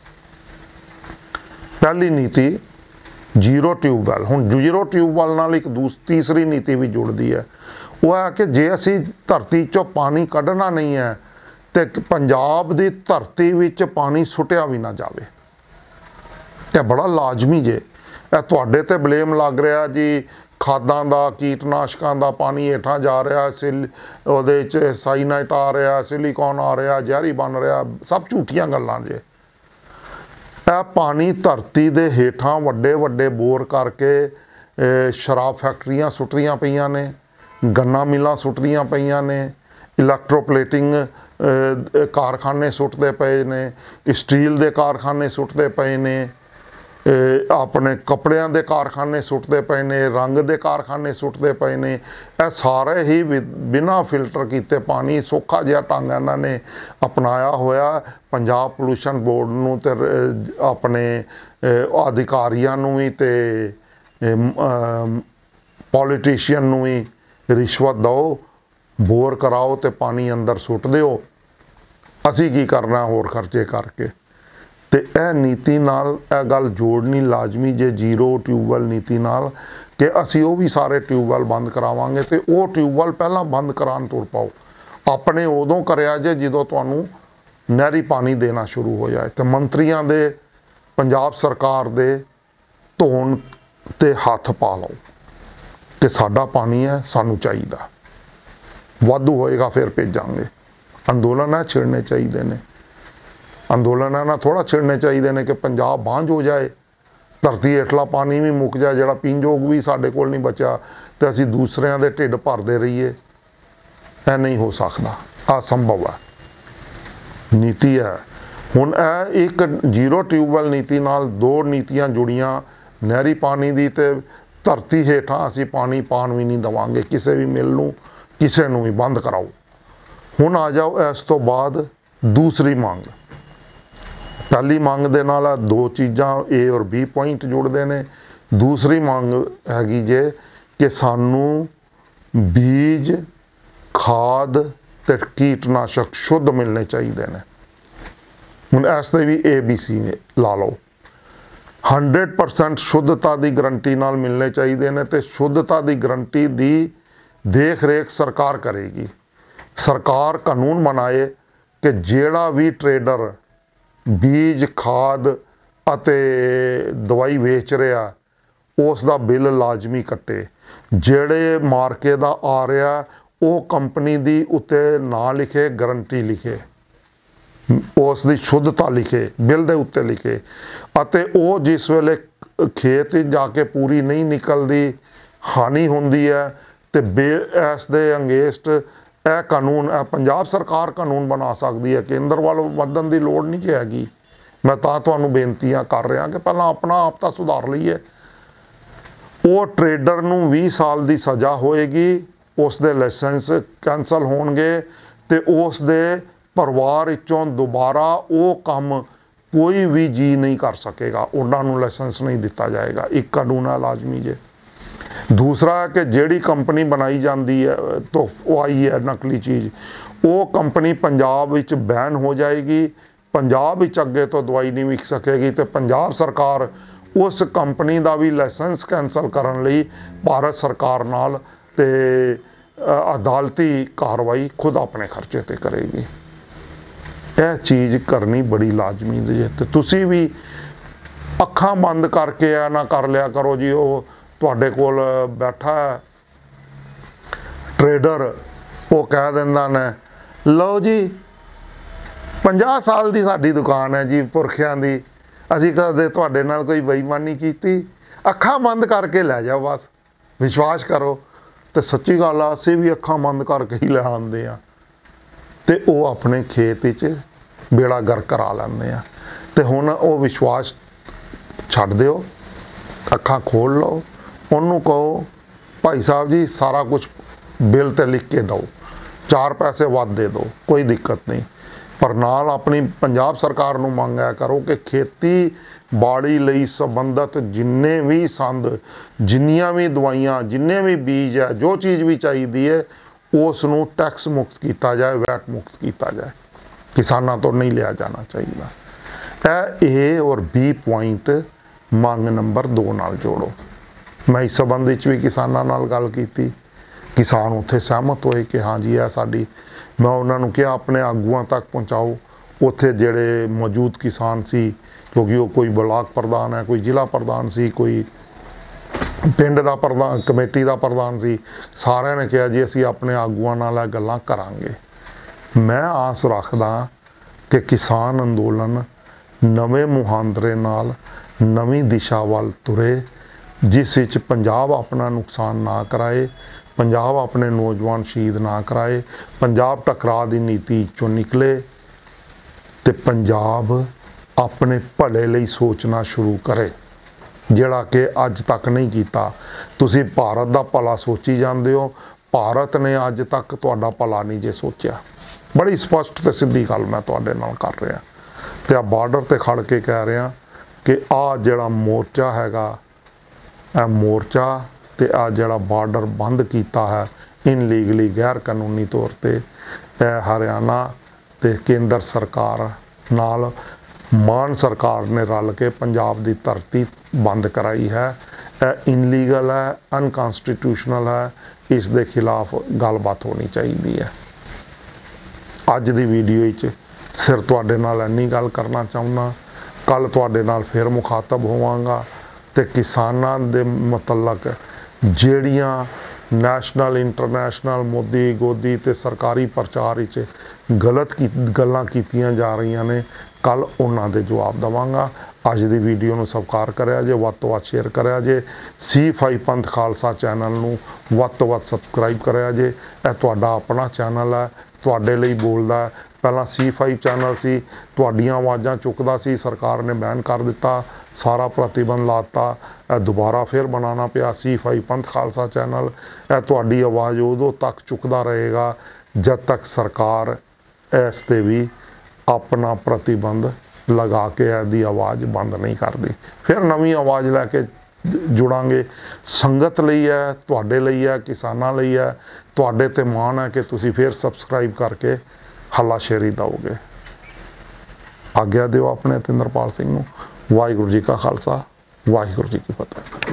ਪਹਿਲੀ ਨੀਤੀ ਜ਼ੀਰੋ ਟਿਊਬਵੈਲ। ਹੁਣ ਜ਼ੀਰੋ ਟਿਊਬਵੈਲ ਨਾਲ ਇੱਕ ਤੀਸਰੀ ਨੀਤੀ ਵੀ ਜੁੜਦੀ ਹੈ, ਉਹ ਹੈ ਕਿ ਜੇ ਅਸੀਂ ਧਰਤੀ 'ਚੋਂ ਪਾਣੀ ਕੱਢਣਾ ਨਹੀਂ ਹੈ ਤੇ ਪੰਜਾਬ ਦੀ ਧਰਤੀ ਵਿੱਚ ਪਾਣੀ ਸੁੱਟਿਆ ਵੀ ਨਾ ਜਾਵੇ। ਇਹ ਬੜਾ ਲਾਜ਼ਮੀ ਜੇ। ਇਹ ਤੁਹਾਡੇ ਤੇ ਬਲੇਮ ਲੱਗ ਰਿਹਾ ਜੀ, ਖਾਦਾਂ ਦਾ, ਕੀਟਨਾਸ਼ਕਾਂ ਦਾ ਪਾਣੀ ਹੇਠਾਂ ਜਾ ਰਿਹਾ, ਉਹਦੇ 'ਚ ਸਾਈਨਾਈਟ ਆ ਰਿਹਾ, ਸਿਲੀਕॉन ਆ ਰਿਹਾ, ਜ਼ਹਿਰੀ ਬਣ ਰਿਹਾ, ਸਭ ਝੂਠੀਆਂ ਗੱਲਾਂ ਜੇ। ਇਹ ਪਾਣੀ ਧਰਤੀ ਦੇ ਹੇਠਾਂ ਵੱਡੇ ਵੱਡੇ ਬੋਰ ਕਰਕੇ ਸ਼ਰਾਬ ਫੈਕਟਰੀਆਂ ਸੁੱਟਦੀਆਂ ਪਈਆਂ ਨੇ, ਗੰਨਾ ਮਿਲਾਂ ਸੁੱਟਦੀਆਂ ਪਈਆਂ ਨੇ, ਇਲੈਕਟ੍ਰੋਪਲੇਟਿੰਗ ਕਾਰਖਾਨੇ ਸੁੱਟਦੇ ਪਏ ਨੇ, ਸਟੀਲ ਦੇ ਕਾਰਖਾਨੇ ਸੁੱਟਦੇ ਪਏ ਨੇ, ਆਪਣੇ ਕੱਪੜਿਆਂ ਦੇ ਕਾਰਖਾਨੇ ਸੁੱਟਦੇ ਪਏ ਨੇ, ਰੰਗ ਦੇ ਕਾਰਖਾਨੇ ਸੁੱਟਦੇ ਪਏ ਨੇ। ਇਹ ਸਾਰੇ ਹੀ ਬਿਨਾਂ ਫਿਲਟਰ ਕੀਤੇ ਪਾਣੀ, ਸੌਖਾ ਜਿਹਾ ਢੰਗ ਇਹਨਾਂ ਨੇ ਅਪਣਾਇਆ ਹੋਇਆ। ਪੰਜਾਬ ਪੋਲੂਸ਼ਨ ਬੋਰਡ ਨੂੰ ਤੇ ਆਪਣੇ ਅਧਿਕਾਰੀਆਂ ਨੂੰ ਵੀ ਤੇ ਪੋਲੀਟੀਸ਼ੀਅਨ ਨੂੰ ਵੀ ਰਿਸ਼ਵਤ ਦਿਓ, ਬੋਰ ਕਰਾਓ ਤੇ ਪਾਣੀ ਅੰਦਰ ਸੁੱਟ ਦਿਓ। ਅਸੀਂ ਕੀ ਕਰਨਾ ਹੋਰ ਖਰਚੇ ਕਰਕੇ। ਤੇ ਇਹ ਨੀਤੀ ਨਾਲ ਇਹ ਗੱਲ ਜੋੜਨੀ ਲਾਜ਼ਮੀ ਜੇ ਜ਼ੀਰੋ ਟਿਊਬਵੈਲ ਨੀਤੀ ਨਾਲ, ਕਿ ਅਸੀਂ ਉਹ ਵੀ ਸਾਰੇ ਟਿਊਬਵੈਲ ਬੰਦ ਕਰਾਵਾਂਗੇ। ਤੇ ਉਹ ਟਿਊਬਵੈਲ ਪਹਿਲਾਂ ਬੰਦ ਕਰਾਉਣ ਤੁਰ ਪਾਓ। ਆਪਣੇ ਉਦੋਂ ਕਰਿਆ ਜੇ ਜਦੋਂ ਤੁਹਾਨੂੰ ਨਹਿਰੀ ਪਾਣੀ ਦੇਣਾ ਸ਼ੁਰੂ ਹੋ ਜਾਏ। ਤੇ ਮੰਤਰੀਆਂ ਦੇ, ਪੰਜਾਬ ਸਰਕਾਰ ਦੇ ਧੋਣ ਤੇ ਹੱਥ ਪਾ ਲਓ ਕਿ ਸਾਡਾ ਪਾਣੀ ਹੈ, ਸਾਨੂੰ ਚਾਹੀਦਾ, ਵਾਧੂ ਹੋਏਗਾ ਫਿਰ ਭੇਜਾਂਗੇ। ਅੰਦੋਲਨ ਛਿੜਨੇ ਚਾਹੀਦੇ ਨੇ। ਅੰਦੋਲਨਾਂ ਨਾਲ ਥੋੜ੍ਹਾ ਛਿੜਨੇ ਚਾਹੀਦੇ ਨੇ ਕਿ ਪੰਜਾਬ ਬਾਂਝ ਹੋ ਜਾਏ, ਧਰਤੀ ਹੇਠਲਾ ਪਾਣੀ ਵੀ ਮੁੱਕ ਜਾਏ, ਜਿਹੜਾ ਪੀਣਯੋਗ ਵੀ ਸਾਡੇ ਕੋਲ ਨਹੀਂ ਬਚਿਆ ਤੇ ਅਸੀਂ ਦੂਸਰਿਆਂ ਦੇ ਢਿੱਡ ਭਰਦੇ ਰਹੀਏ। ਇਹ ਨਹੀਂ ਹੋ ਸਕਦਾ, ਅਸੰਭਵ ਹੈ। ਨੀਤੀ ਹੈ ਹੁਣ ਇਹ ਇੱਕ ਜ਼ੀਰੋ ਟਿਊਬਵੈਲ ਨੀਤੀ ਨਾਲ ਦੋ ਨੀਤੀਆਂ ਜੁੜੀਆਂ, ਨਹਿਰੀ ਪਾਣੀ ਦੀ ਤੇ ਧਰਤੀ ਹੇਠਾਂ ਅਸੀਂ ਪਾਣੀ ਪਾਣ ਵੀ ਨਹੀਂ ਦੇਵਾਂਗੇ ਕਿਸੇ ਵੀ ਮਿਲ ਨੂੰ, ਕਿਸੇ ਨੂੰ ਵੀ ਬੰਦ ਕਰਾਓ। ਹੁਣ ਆ ਜਾਓ ਇਸ ਤੋਂ ਬਾਅਦ ਦੂਸਰੀ ਮੰਗ। ਪਹਿਲੀ ਮੰਗ ਦੇ ਨਾਲ ਆ ਦੋ ਚੀਜ਼ਾਂ A ਔਰ B ਪੁਆਇੰਟ ਜੁੜਦੇ ਨੇ। ਦੂਸਰੀ ਮੰਗ ਹੈਗੀ ਜੇ ਕਿ ਸਾਨੂੰ ਬੀਜ, ਖਾਦ ਤੇ ਕੀਟਨਾਸ਼ਕ ਸ਼ੁੱਧ ਮਿਲਣੇ ਚਾਹੀਦੇ ਨੇ। ਹੁਣ ਇਸ ਤੇ ਵੀ ABC ਲਾ ਲਓ। 100% ਸ਼ੁੱਧਤਾ ਦੀ ਗਰੰਟੀ ਨਾਲ ਮਿਲਣੇ ਚਾਹੀਦੇ ਨੇ ਤੇ ਸ਼ੁੱਧਤਾ ਦੀ ਗਰੰਟੀ ਦੀ ਦੇਖ ਰੇਖ ਸਰਕਾਰ ਕਰੇਗੀ। ਸਰਕਾਰ ਕਾਨੂੰਨ ਬਣਾਏ ਕਿ ਜਿਹੜਾ ਵੀ ਟਰੇਡਰ ਬੀਜ, ਖਾਦ ਅਤੇ ਦਵਾਈ ਵੇਚ ਰਿਹਾ ਉਸ ਦਾ ਬਿੱਲ ਲਾਜ਼ਮੀ ਕੱਟੇ। ਜਿਹੜੇ ਮਾਰਕੇ ਦਾ ਆ ਰਿਹਾ ਉਹ ਕੰਪਨੀ ਦੀ ਉੱਤੇ ਨਾਂ ਲਿਖੇ, ਗਰੰਟੀ ਲਿਖੇ, ਉਸ ਦੀ ਸ਼ੁੱਧਤਾ ਲਿਖੇ, ਬਿੱਲ ਦੇ ਉੱਤੇ ਲਿਖੇ। ਅਤੇ ਉਹ ਜਿਸ ਵੇਲੇ ਖੇਤ ਜਾ ਕੇ ਪੂਰੀ ਨਹੀਂ ਨਿਕਲਦੀ, ਹਾਨੀ ਹੁੰਦੀ ਹੈ ਤੇ ਇਸ ਦੇ ਅੰਗੇਸਟ ਇਹ ਕਾਨੂੰਨ, ਇਹ ਪੰਜਾਬ ਸਰਕਾਰ ਕਾਨੂੰਨ ਬਣਾ ਸਕਦੀ ਹੈ। ਕੇਂਦਰ ਵੱਲ ਵਧਣ ਦੀ ਲੋੜ ਨਹੀਂ ਹੈਗੀ। ਮੈਂ ਤਾਂ ਤੁਹਾਨੂੰ ਬੇਨਤੀਆਂ ਕਰ ਰਿਹਾ ਕਿ ਪਹਿਲਾਂ ਆਪਣਾ ਆਪ ਤਾਂ ਸੁਧਾਰ ਲਈਏ। ਉਹ ਟਰੇਡਰ ਨੂੰ 20 ਸਾਲ ਦੀ ਸਜ਼ਾ ਹੋਏਗੀ, ਉਸ ਦੇ ਲਾਇਸੈਂਸ ਕੈਂਸਲ ਹੋਣਗੇ ਤੇ ਉਸ ਦੇ ਪਰਿਵਾਰ ਵਿੱਚੋਂ ਦੁਬਾਰਾ ਉਹ ਕੰਮ ਕੋਈ ਵੀ ਜੀ ਨਹੀਂ ਕਰ ਸਕੇਗਾ, ਉਹਨਾਂ ਨੂੰ ਲਾਇਸੈਂਸ ਨਹੀਂ ਦਿੱਤਾ ਜਾਏਗਾ। ਇੱਕ ਕਾਨੂੰਨ ਹੈ ਲਾਜ਼ਮੀ ਜੇ। ਦੂਸਰਾ ਕਿ ਜਿਹੜੀ ਕੰਪਨੀ ਬਣਾਈ ਜਾਂਦੀ ਹੈ ਤੋਂ ਆਈ ਹੈ ਨਕਲੀ ਚੀਜ਼, ਉਹ ਕੰਪਨੀ ਪੰਜਾਬ ਵਿੱਚ ਬੈਨ ਹੋ ਜਾਏਗੀ। ਪੰਜਾਬ ਵਿੱਚ ਅੱਗੇ ਤੋਂ ਦਵਾਈ ਨਹੀਂ ਵਿਕ ਸਕੇਗੀ ਤੇ ਪੰਜਾਬ ਸਰਕਾਰ ਉਸ ਕੰਪਨੀ ਦਾ ਵੀ ਲਾਇਸੈਂਸ ਕੈਂਸਲ ਕਰਨ ਲਈ ਭਾਰਤ ਸਰਕਾਰ ਨਾਲ ਤੇ ਅਦਾਲਤੀ ਕਾਰਵਾਈ ਖੁਦ ਆਪਣੇ ਖਰਚੇ ਤੇ ਕਰੇਗੀ। ਇਹ ਚੀਜ਼ ਕਰਨੀ ਬੜੀ ਲਾਜ਼ਮੀ ਹੈ। ਤੇ ਤੁਸੀਂ ਵੀ ਅੱਖਾਂ ਬੰਦ ਕਰਕੇ ਇਹ ਨਾ ਕਰ ਲਿਆ ਕਰੋ ਜੀ, ਉਹ ਤੁਹਾਡੇ ਕੋਲ ਬੈਠਾ ਟਰੇਡਰ, ਉਹ ਕਹਿ ਦਿੰਦਾ ਨੇ ਲਓ ਜੀ 50 ਸਾਲ ਦੀ ਸਾਡੀ ਦੁਕਾਨ ਹੈ ਜੀ ਪੁਰਖਿਆਂ ਦੀ, ਅਸੀਂ ਕਦੇ ਤੁਹਾਡੇ ਨਾਲ ਕੋਈ ਬੇਈਮਾਨੀ ਕੀਤੀ। ਅੱਖਾਂ ਬੰਦ ਕਰਕੇ ਲੈ ਜਾਓ, ਬਸ ਵਿਸ਼ਵਾਸ ਕਰੋ। ਤੇ ਸੱਚੀ ਗੱਲ ਆ, ਅਸੀਂ ਵੀ ਅੱਖਾਂ ਬੰਦ ਕਰਕੇ ਹੀ ਲੈ ਆਉਂਦੇ ਆ ਤੇ ਉਹ ਆਪਣੇ ਖੇਤ ਵਿੱਚ ਬੇੜਾ ਗਰਕ ਕਰਾ ਲੈਂਦੇ ਆ। ਤੇ ਹੁਣ ਉਹ ਵਿਸ਼ਵਾਸ ਛੱਡ ਦਿਓ, ਅੱਖਾਂ ਖੋਲ੍ਹ ਲਓ, ਉਹਨੂੰ ਕਹੋ ਭਾਈ ਸਾਹਿਬ ਜੀ ਸਾਰਾ ਕੁਝ ਬਿੱਲ ਤੇ ਲਿਖ ਕੇ ਦਿਓ, 4 ਪੈਸੇ ਵੱਧ ਦੇ ਦਿਓ, ਕੋਈ ਦਿੱਕਤ ਨਹੀਂ। ਪਰ ਨਾਲ ਆਪਣੀ ਪੰਜਾਬ ਸਰਕਾਰ ਨੂੰ ਮੰਗਿਆ ਕਰੋ ਕਿ ਖੇਤੀਬਾੜੀ ਲਈ ਸੰਬੰਧਿਤ ਜਿੰਨੇ ਵੀ ਸੰਦ, ਜਿੰਨੀਆਂ ਵੀ ਦਵਾਈਆਂ, ਜਿੰਨੇ ਵੀ ਬੀਜ ਹੈ, ਜੋ ਚੀਜ਼ ਵੀ ਚਾਹੀਦੀ ਹੈ ਉਸ ਨੂੰ ਟੈਕਸ ਮੁਕਤ ਕੀਤਾ ਜਾਏ, ਵੈਟ ਮੁਕਤ ਕੀਤਾ ਜਾਏ। ਕਿਸਾਨਾਂ ਤੋਂ ਨਹੀਂ ਲਿਆ ਜਾਣਾ ਚਾਹੀਦਾ। ਇਹ ਔਰ B ਪੁਆਇੰਟ ਮੰਗ ਨੰਬਰ 2 ਨਾਲ ਜੋੜੋ। ਮੈਂ ਇਸ ਸੰਬੰਧ ਵਿੱਚ ਵੀ ਕਿਸਾਨਾਂ ਨਾਲ ਗੱਲ ਕੀਤੀ। ਕਿਸਾਨ ਉੱਥੇ ਸਹਿਮਤ ਹੋਏ ਕਿ ਹਾਂ ਜੀ ਇਹ ਸਾਡੀ, ਮੈਂ ਉਹਨਾਂ ਨੂੰ ਕਿਹਾ ਆਪਣੇ ਆਗੂਆਂ ਤੱਕ ਪਹੁੰਚਾਓ। ਉੱਥੇ ਜਿਹੜੇ ਮੌਜੂਦ ਕਿਸਾਨ ਸੀ, ਕਿਉਂਕਿ ਉਹ ਕੋਈ ਬਲਾਕ ਪ੍ਰਧਾਨ ਹੈ, ਕੋਈ ਜ਼ਿਲ੍ਹਾ ਪ੍ਰਧਾਨ ਸੀ, ਕੋਈ ਪਿੰਡ ਦਾ ਪ੍ਰਧਾਨ, ਕਮੇਟੀ ਦਾ ਪ੍ਰਧਾਨ ਸੀ, ਸਾਰਿਆਂ ਨੇ ਕਿਹਾ ਜੀ ਅਸੀਂ ਆਪਣੇ ਆਗੂਆਂ ਨਾਲ ਇਹ ਗੱਲਾਂ ਕਰਾਂਗੇ। ਮੈਂ ਆਸ ਰੱਖਦਾ ਕਿ ਕਿਸਾਨ ਅੰਦੋਲਨ ਨਵੇਂ ਮੁਹਾਂਦਰੇ ਨਾਲ ਨਵੀਂ ਦਿਸ਼ਾ ਵੱਲ ਤੁਰੇ, ਜਿਸ ਵਿੱਚ ਪੰਜਾਬ ਆਪਣਾ ਨੁਕਸਾਨ ਨਾ ਕਰਾਏ, ਪੰਜਾਬ ਆਪਣੇ ਨੌਜਵਾਨ ਸ਼ਹੀਦ ਨਾ ਕਰਾਏ, ਪੰਜਾਬ ਟਕਰਾਅ ਦੀ ਨੀਤੀ ਚੋਂ ਨਿਕਲੇ ਤੇ ਪੰਜਾਬ ਆਪਣੇ ਭਲੇ ਲਈ ਸੋਚਣਾ ਸ਼ੁਰੂ ਕਰੇ, ਜਿਹੜਾ ਕਿ ਅੱਜ ਤੱਕ ਨਹੀਂ ਕੀਤਾ। ਤੁਸੀਂ ਭਾਰਤ ਦਾ ਭਲਾ ਸੋਚੀ ਜਾਂਦੇ ਹੋ, ਭਾਰਤ ਨੇ ਅੱਜ ਤੱਕ ਤੁਹਾਡਾ ਭਲਾ ਨਹੀਂ ਜੇ ਸੋਚਿਆ। ਬੜੀ ਸਪਸ਼ਟ ਤੇ ਸਿੱਧੀ ਗੱਲ ਮੈਂ ਤੁਹਾਡੇ ਨਾਲ ਕਰ ਰਿਹਾ ਤੇ ਆ ਬਾਰਡਰ ਤੇ ਖੜ ਕੇ ਕਹਿ ਰਿਹਾ ਕਿ ਆ ਜਿਹੜਾ ਮੋਰਚਾ ਹੈਗਾ, ਇਹ ਮੋਰਚਾ ਤੇ ਆ ਜਿਹੜਾ ਬਾਰਡਰ ਬੰਦ ਕੀਤਾ ਹੈ ਇਨਲੀਗਲੀ, ਗੈਰ ਕਾਨੂੰਨੀ ਤੌਰ ਤੇ, ਇਹ ਹਰਿਆਣਾ ਤੇ ਕੇਂਦਰ ਸਰਕਾਰ ਨਾਲ ਮਾਨ ਸਰਕਾਰ ਨੇ ਰਲ ਕੇ ਪੰਜਾਬ ਦੀ ਧਰਤੀ ਬੰਦ ਕਰਾਈ ਹੈ। ਇਹ ਇਨਲੀਗਲ ਹੈ, ਅਨਕਨਸਟੀਟਿਊਸ਼ਨਲ ਹੈ। ਇਸ ਦੇ ਖਿਲਾਫ ਗੱਲਬਾਤ ਹੋਣੀ ਚਾਹੀਦੀ ਹੈ। ਅੱਜ ਦੀ ਵੀਡੀਓ ਵਿੱਚ ਸਿਰ ਤੁਹਾਡੇ ਨਾਲ ਇੰਨੀ ਗੱਲ ਕਰਨਾ ਚਾਹੁੰਦਾ। ਕੱਲ ਤੁਹਾਡੇ ਨਾਲ ਫਿਰ ਮੁਖਾਤਬ ਹੋਵਾਂਗਾ ਤੇ ਕਿਸਾਨਾਂ ਦੇ ਮੁਤਲਕ ਜਿਹੜੀਆਂ ਨੈਸ਼ਨਲ, ਇੰਟਰਨੈਸ਼ਨਲ, ਮੋਦੀ ਗੋਦੀ ਤੇ ਸਰਕਾਰੀ ਪ੍ਰਚਾਰ ਵਿੱਚ ਗਲਤ ਗੱਲਾਂ ਕੀਤੀਆਂ ਜਾ ਰਹੀਆਂ ਨੇ, ਕੱਲ ਉਹਨਾਂ ਦੇ ਜਵਾਬ ਦੇਵਾਂਗਾ। ਅੱਜ ਦੀ ਵੀਡੀਓ ਨੂੰ ਸਬਸਕ੍ਰਾਈਬ ਕਰਿਆ ਜੇ, ਵੱਧ ਤੋਂ ਵੱਧ ਸ਼ੇਅਰ ਕਰਿਆ ਜੇ, C5 ਪੰਥ ਖਾਲਸਾ ਚੈਨਲ ਨੂੰ ਵੱਧ ਤੋਂ ਵੱਧ ਸਬਸਕ੍ਰਾਈਬ ਕਰਿਆ ਜੇ। ਇਹ ਤੁਹਾਡਾ ਆਪਣਾ ਚੈਨਲ ਹੈ, ਤੁਹਾਡੇ ਲਈ ਬੋਲਦਾ ਹੈ। ਪਹਿਲਾਂ C5 ਚੈਨਲ ਸੀ, ਤੁਹਾਡੀਆਂ ਆਵਾਜ਼ਾਂ ਚੁੱਕਦਾ ਸੀ, ਸਰਕਾਰ ਨੇ ਬੈਨ ਕਰ ਦਿੱਤਾ, ਸਾਰਾ ਪ੍ਰਤੀਬੰਧ ਲਾਤਾ। ਇਹ ਦੁਬਾਰਾ ਫਿਰ ਬਣਾਉਣਾ ਪਿਆ C5 ਪੰਥ ਖਾਲਸਾ ਚੈਨਲ। ਇਹ ਤੁਹਾਡੀ ਆਵਾਜ਼ ਉਦੋਂ ਤੱਕ ਚੁੱਕਦਾ ਰਹੇਗਾ ਜਦ ਤੱਕ ਸਰਕਾਰ ਇਸ 'ਤੇ ਵੀ ਆਪਣਾ ਪ੍ਰਤੀਬੰਧ ਲਗਾ ਕੇ ਇਹਦੀ ਆਵਾਜ਼ ਬੰਦ ਨਹੀਂ ਕਰਦੀ। ਫਿਰ ਨਵੀਂ ਆਵਾਜ਼ ਲੈ ਕੇ ਜੁੜਾਂਗੇ। ਸੰਗਤ ਲਈ ਹੈ, ਤੁਹਾਡੇ ਲਈ ਹੈ, ਕਿਸਾਨਾਂ ਲਈ ਹੈ। ਤੁਹਾਡੇ ਤੇ ਮਾਣ ਹੈ ਕਿ ਤੁਸੀਂ ਫਿਰ ਸਬਸਕ੍ਰਾਈਬ ਕਰਕੇ ਹੱਲਾਸ਼ੇਰੀ ਦਿਓਗੇ। ਆਗਿਆ ਦਿਓ ਆਪਣੇ ਅਤਿੰਦਰਪਾਲ ਸਿੰਘ ਨੂੰ। ਵਾਹਿਗੁਰੂ ਜੀ ਕਾ ਖਾਲਸਾ, ਵਾਹਿਗੁਰੂ ਜੀ ਕੀ ਫਤਿਹ।